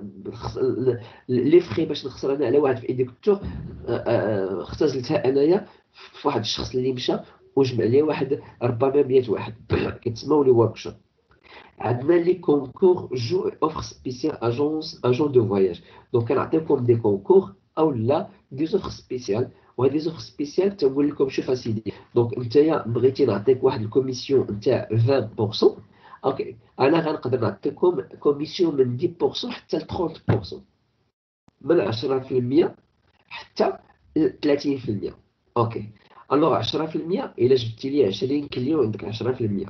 لي فخي باش نخسر انا على واحد في ايديكتور اختزلتها انايا في واحد الشخص اللي مشى وجمع ليه واحد ربما 100 واحد كتسموا لي وركشوب. عندنا لي كونكور جو اوفر سبيسيال اجون دو فواياج. دونك كنعطيكم دي كونكور او لا دي زوفر سبيسيال، وهاد لي زوفر سبيسيال تنقول لكم شوف اسيدي. دونك نتايا بغيتي نعطيك واحد الكوميسيون نتاع 20%، اوكي انا غنقدر نعطيكم كوميسيون من 10% حتى ل 30%، من 10% حتى 30%. اوكي الوغ 10% الا جبتي لي 20 كليون عندك 10%،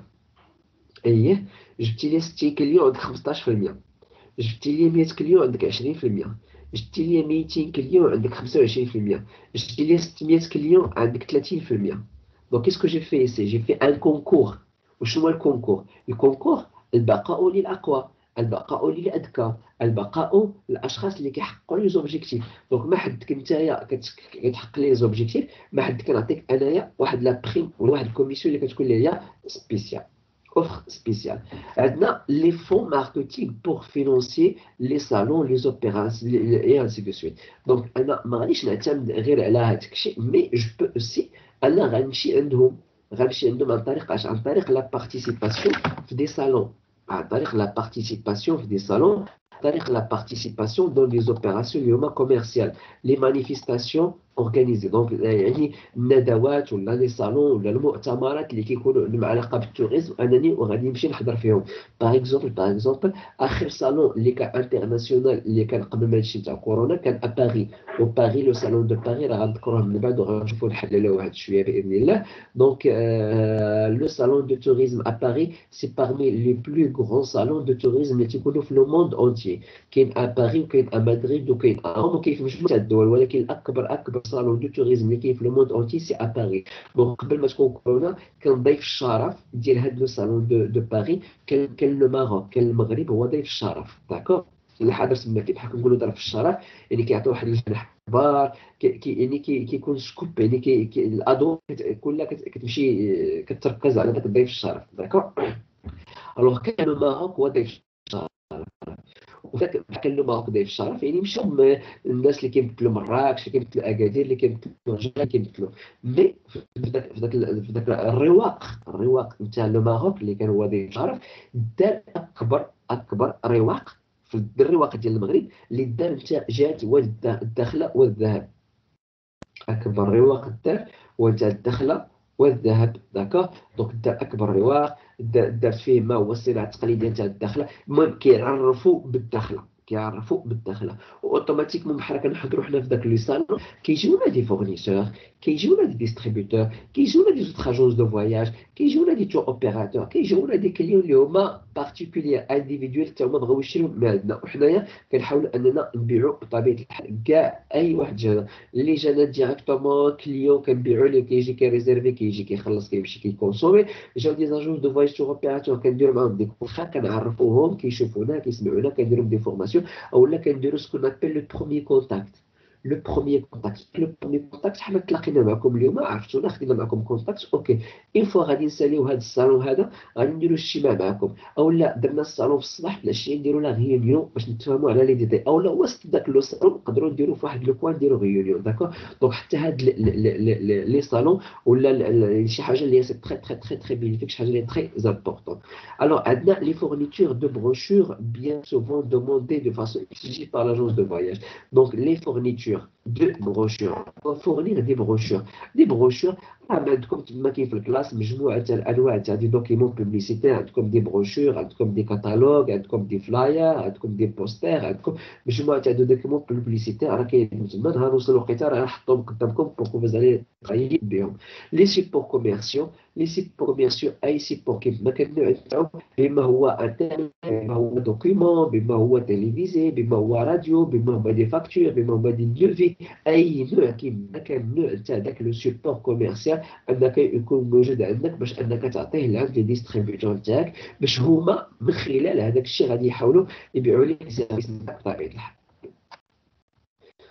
اييه جبتي لي 60 كليون عندك 15%، جبتي لي 100 كليون عندك 20%، جبتي لي 200 كليون عندك 25%، جبتي لي 600 كليون عندك 30%. دونك كيسكو جي في سي جي في ان كونكور. وشنو هو الكونكور؟ الكونكور البقاء للاقوى، البقاء للأذكى، البقاء للاشخاص اللي كيحققوا لي زوبجيكتيف. دونك ما حدك نتايا كتحقق لي زوبجيكتيف، ما حدك كنعطيك انايا واحد لا بريم ولا واحد الكوميسيون اللي كتكون لي هي سبيسيال اوفر سبيسيال. عندنا لي فون ماركتينغ بور فينونسي لي صالون لي زوبيراسيون اي انسي دو سويت. دونك انا ما غاديش نعتمد غير على هذاك الشيء، مي جو بو اوسي انا غنمشي عندهم عن طريق عن طريق لا بارتيسيباسيون في دي صالون، عن طريق لا بارتيسيباسيون في دي صالون، عن طريق لا بارتيسيباسيون دون لي زوبيراسيون اللي هما كوميرسيال، لي مانيفيستاسيون اورغانيزي. دونك يعني الندوات ولا لي صالون ولا المؤتمرات اللي كيكونوا عندهم علاقه بالتوريزم انني وغادي نمشي نحضر فيهم. باغ اكزومبل اخر صالون اللي كان انترناسيونال اللي كان قبل ما هادشي تاع كورونا كان اباري، وباري لو صالون دو باري راه غنذكروه من بعد وغنشوفوا نحللوا واحد شويه باذن الله. Donc, le salon de tourisme à Paris, c'est parmi les plus grands salons de tourisme اللي تيكونوا في لو موند اونتيي. كاين à Paris وكاين à Madrid وكاين وكاين في مجموعة الدول، ولكن أكبر صالون دو tourisme اللي كاين في لو موند اونتيي سي à Paris. دونك قبل ما تكون كورونا كان ضيف الشرف ديال هاد لو salon de Paris كان لو ماروك، كان المغرب هو ضيف الشرف. داكور الحضر تما بحال كنقولوا ضرب الشرف، يعني كيعطيو واحد الجناح كبار يعني كيكون سكوب، يعني الادو كلها كتمشي كتركز على داك الضيف الشرف. داكور الوغ كان الماروك هو ضيف الشرف، وذاك كان الماروك ضيف الشرف يعني مشاو الناس اللي كيمثلوا مراكش، اللي كيمثلوا اكادير، اللي كيمثلوا رجال، اللي كيمثلوا مي في ذاك الرواق نتاع الماروك اللي كان هو ضيف الشرف دار اكبر رواق في الرواق ديال المغرب اللي دار نتاع جهه الداخله والذهب. اكبر رواق دار هو نتاع الداخله والذهب. داكا دونك دار اكبر رواق دارت فيه ما هو الصناعه التقليديه نتاع الداخله. المهم كيعرفوا بالداخله واوتوماتيكمون بحال كنحضروا حنا في داك لي صالون كيجيونا دي فورنيسور، كيجيونا دي ديستريبيوتور، كيجيونا دي زوت اجونس دو فواياج، كيجيونا دي تور اوبيراتور، كيجيونا دي كليون اللي هما بارتيكولير انديفيدويل حتى هما بغاو يشريو من عندنا، وحنايا كنحاولوا اننا نبيعوا بطبيعه الحال كاع اي واحد جانا اللي جانا ديريكتومون كليون كنبيعوا ليه، كيجي كيريزيرفي كيجي كيخلص كيمشي كيكونسومي. جاو دي زاجونس دو فواياج تور اوبيراتور كنديروا معاهم دي كونترا، كنعرفوهم كيشوفونا كيسمعونا كنديروا دي فورماسيون، او لا كنديروا سكون ابل لو بروميير كونتاكت. لو بروميير كونتاكت حنا تلاقينا معكم اليوم عرفتونا خدينا معكم كونتاكت اوكي، اون فوا غادي نساليو هذا الصالون هذا غادي نديروا اجتماع معكم، او لا درنا الصالون في الصباح في العشيه نديروا لا ريونيون باش نتفاهموا على لي ديتاي، او لا وسط داك لو صالون نقدروا نديروا في واحد لو بوان نديروا ريونيون. داكور دونك حتى هاد لي صالون ولا شي حاجه اللي هي تري بينيفيك، شي حاجه اللي تري امبورطون. Alors, les fournitures de brochures bien souvent demandées de façon exigée par l'agence de voyage. Donc, les fournitures de brochures. On va fournir des brochures. Des brochures, عندكم تما كاين في الكلاس مجموعه تاع الانواع تاع دي دوكيمون بوبليسيتير، عندكم دي بروشور، عندكم دي كاتالوج، عندكم دي فلاير، عندكم دي بوستر، عندكم مجموعه تاع دو دوكيمون بوبليسيتير راه كاين تما. نهار نوصلوا الوقيته راه نحطهم قدامكم بوكو فوزالي تغيي بهم. لي سيبور كوميرسيون، لي سيبور كوميرسيون اي سيبور كيما كنوع تاعو، بما هو انترنت، بما هو دوكيمون، بما هو تيليفيزي، بما هو راديو، بما هو دي فاكتور، بما هو دي ديفي، اي نوع كيما كان النوع تاع داك لو سيبور كوميرسيال انك يكون موجود عندك باش انك تعطيه لعند لي ديستريبيوتور تاعك باش هما من خلال هذاك الشيء غادي يحاولوا يبيعوا لك السيرفيس بطبيعه الحال.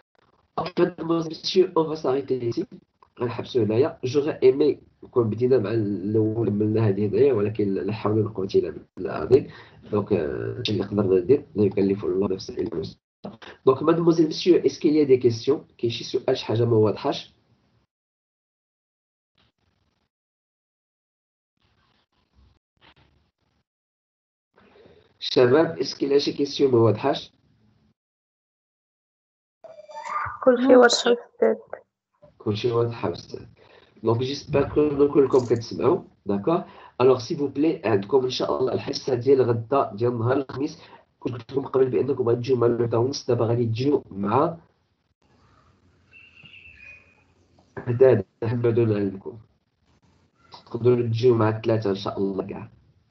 Mademoiselle, messieurs, on va s'arrêter ici. غنحبسوا هنايا. J'aurais aimé نكون بدينا مع الاول من هذه هنايا ولكن لا حول ولا قوه الا بالله العظيم. دونك هادشي اللي قدرنا ندير، لا يكلف الله نفسا الا وسعها. دونك mademoiselle, messieurs, est-ce qu'il y a des questions؟ كاين شي سؤال شي حاجه ما واضحاش؟ شباب est-ce qu'il y a شي question ما واضحاش؟ كلشي واضح أستاذ. كلشي واضح بزاف. دونك جيسبر كو كلكم كتسمعوا. داكور. الوغ سي فو بلي عندكم ان شاء الله الحصه ديال غدا ديال نهار الخميس. كنت قلت لكم قبل بانكم غادي تجيو مع 9:30، دابا غادي تجيو مع 11. نحمدوا نعلمكم تقدروا تجيو مع 3 ان شاء الله كاع.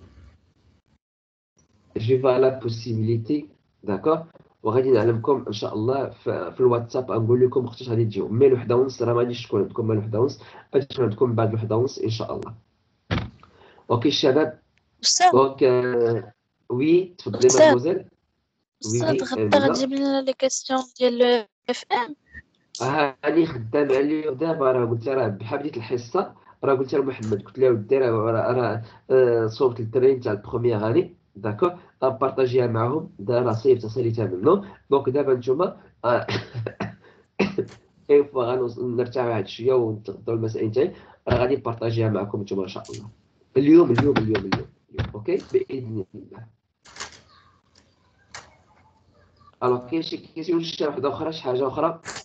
جي فا لا بوسيبيليتي. داكور. وغادي نعلمكم ان شاء الله في الواتساب، غنقول لكم وقتاش غادي تجيو. مي 1:30 راه ما غاديش تكون عندكم مع 1:30، غادي تكون عندكم بعد 1:30 ان شاء الله. اوكي الشباب. أستاذ دونك وي تفضلي أستاذ مادموزيل. أستاذ غدا غتجيب لنا لي كيسيون ديال لو اف ام. هاني خدام عليه دابا. راه قلت راه بحال بديت الحصه، راه قلت لمحمد، قلت له ودي راه صوبت الدراري تاع البروميير هاني. داكور. بارطاجيها معاهم، راه صيفطها منه. دونك دابا نتوما اي فوا غنرتاحوا واحد شويه ونتغداو المسائل تاعي، راه غادي نبارطاجيها معكم نتوما ان شاء الله اليوم. اوكي باذن الله. الوغ كاين شي كيسيون شي واحده اخرى، شي حاجه اخرى؟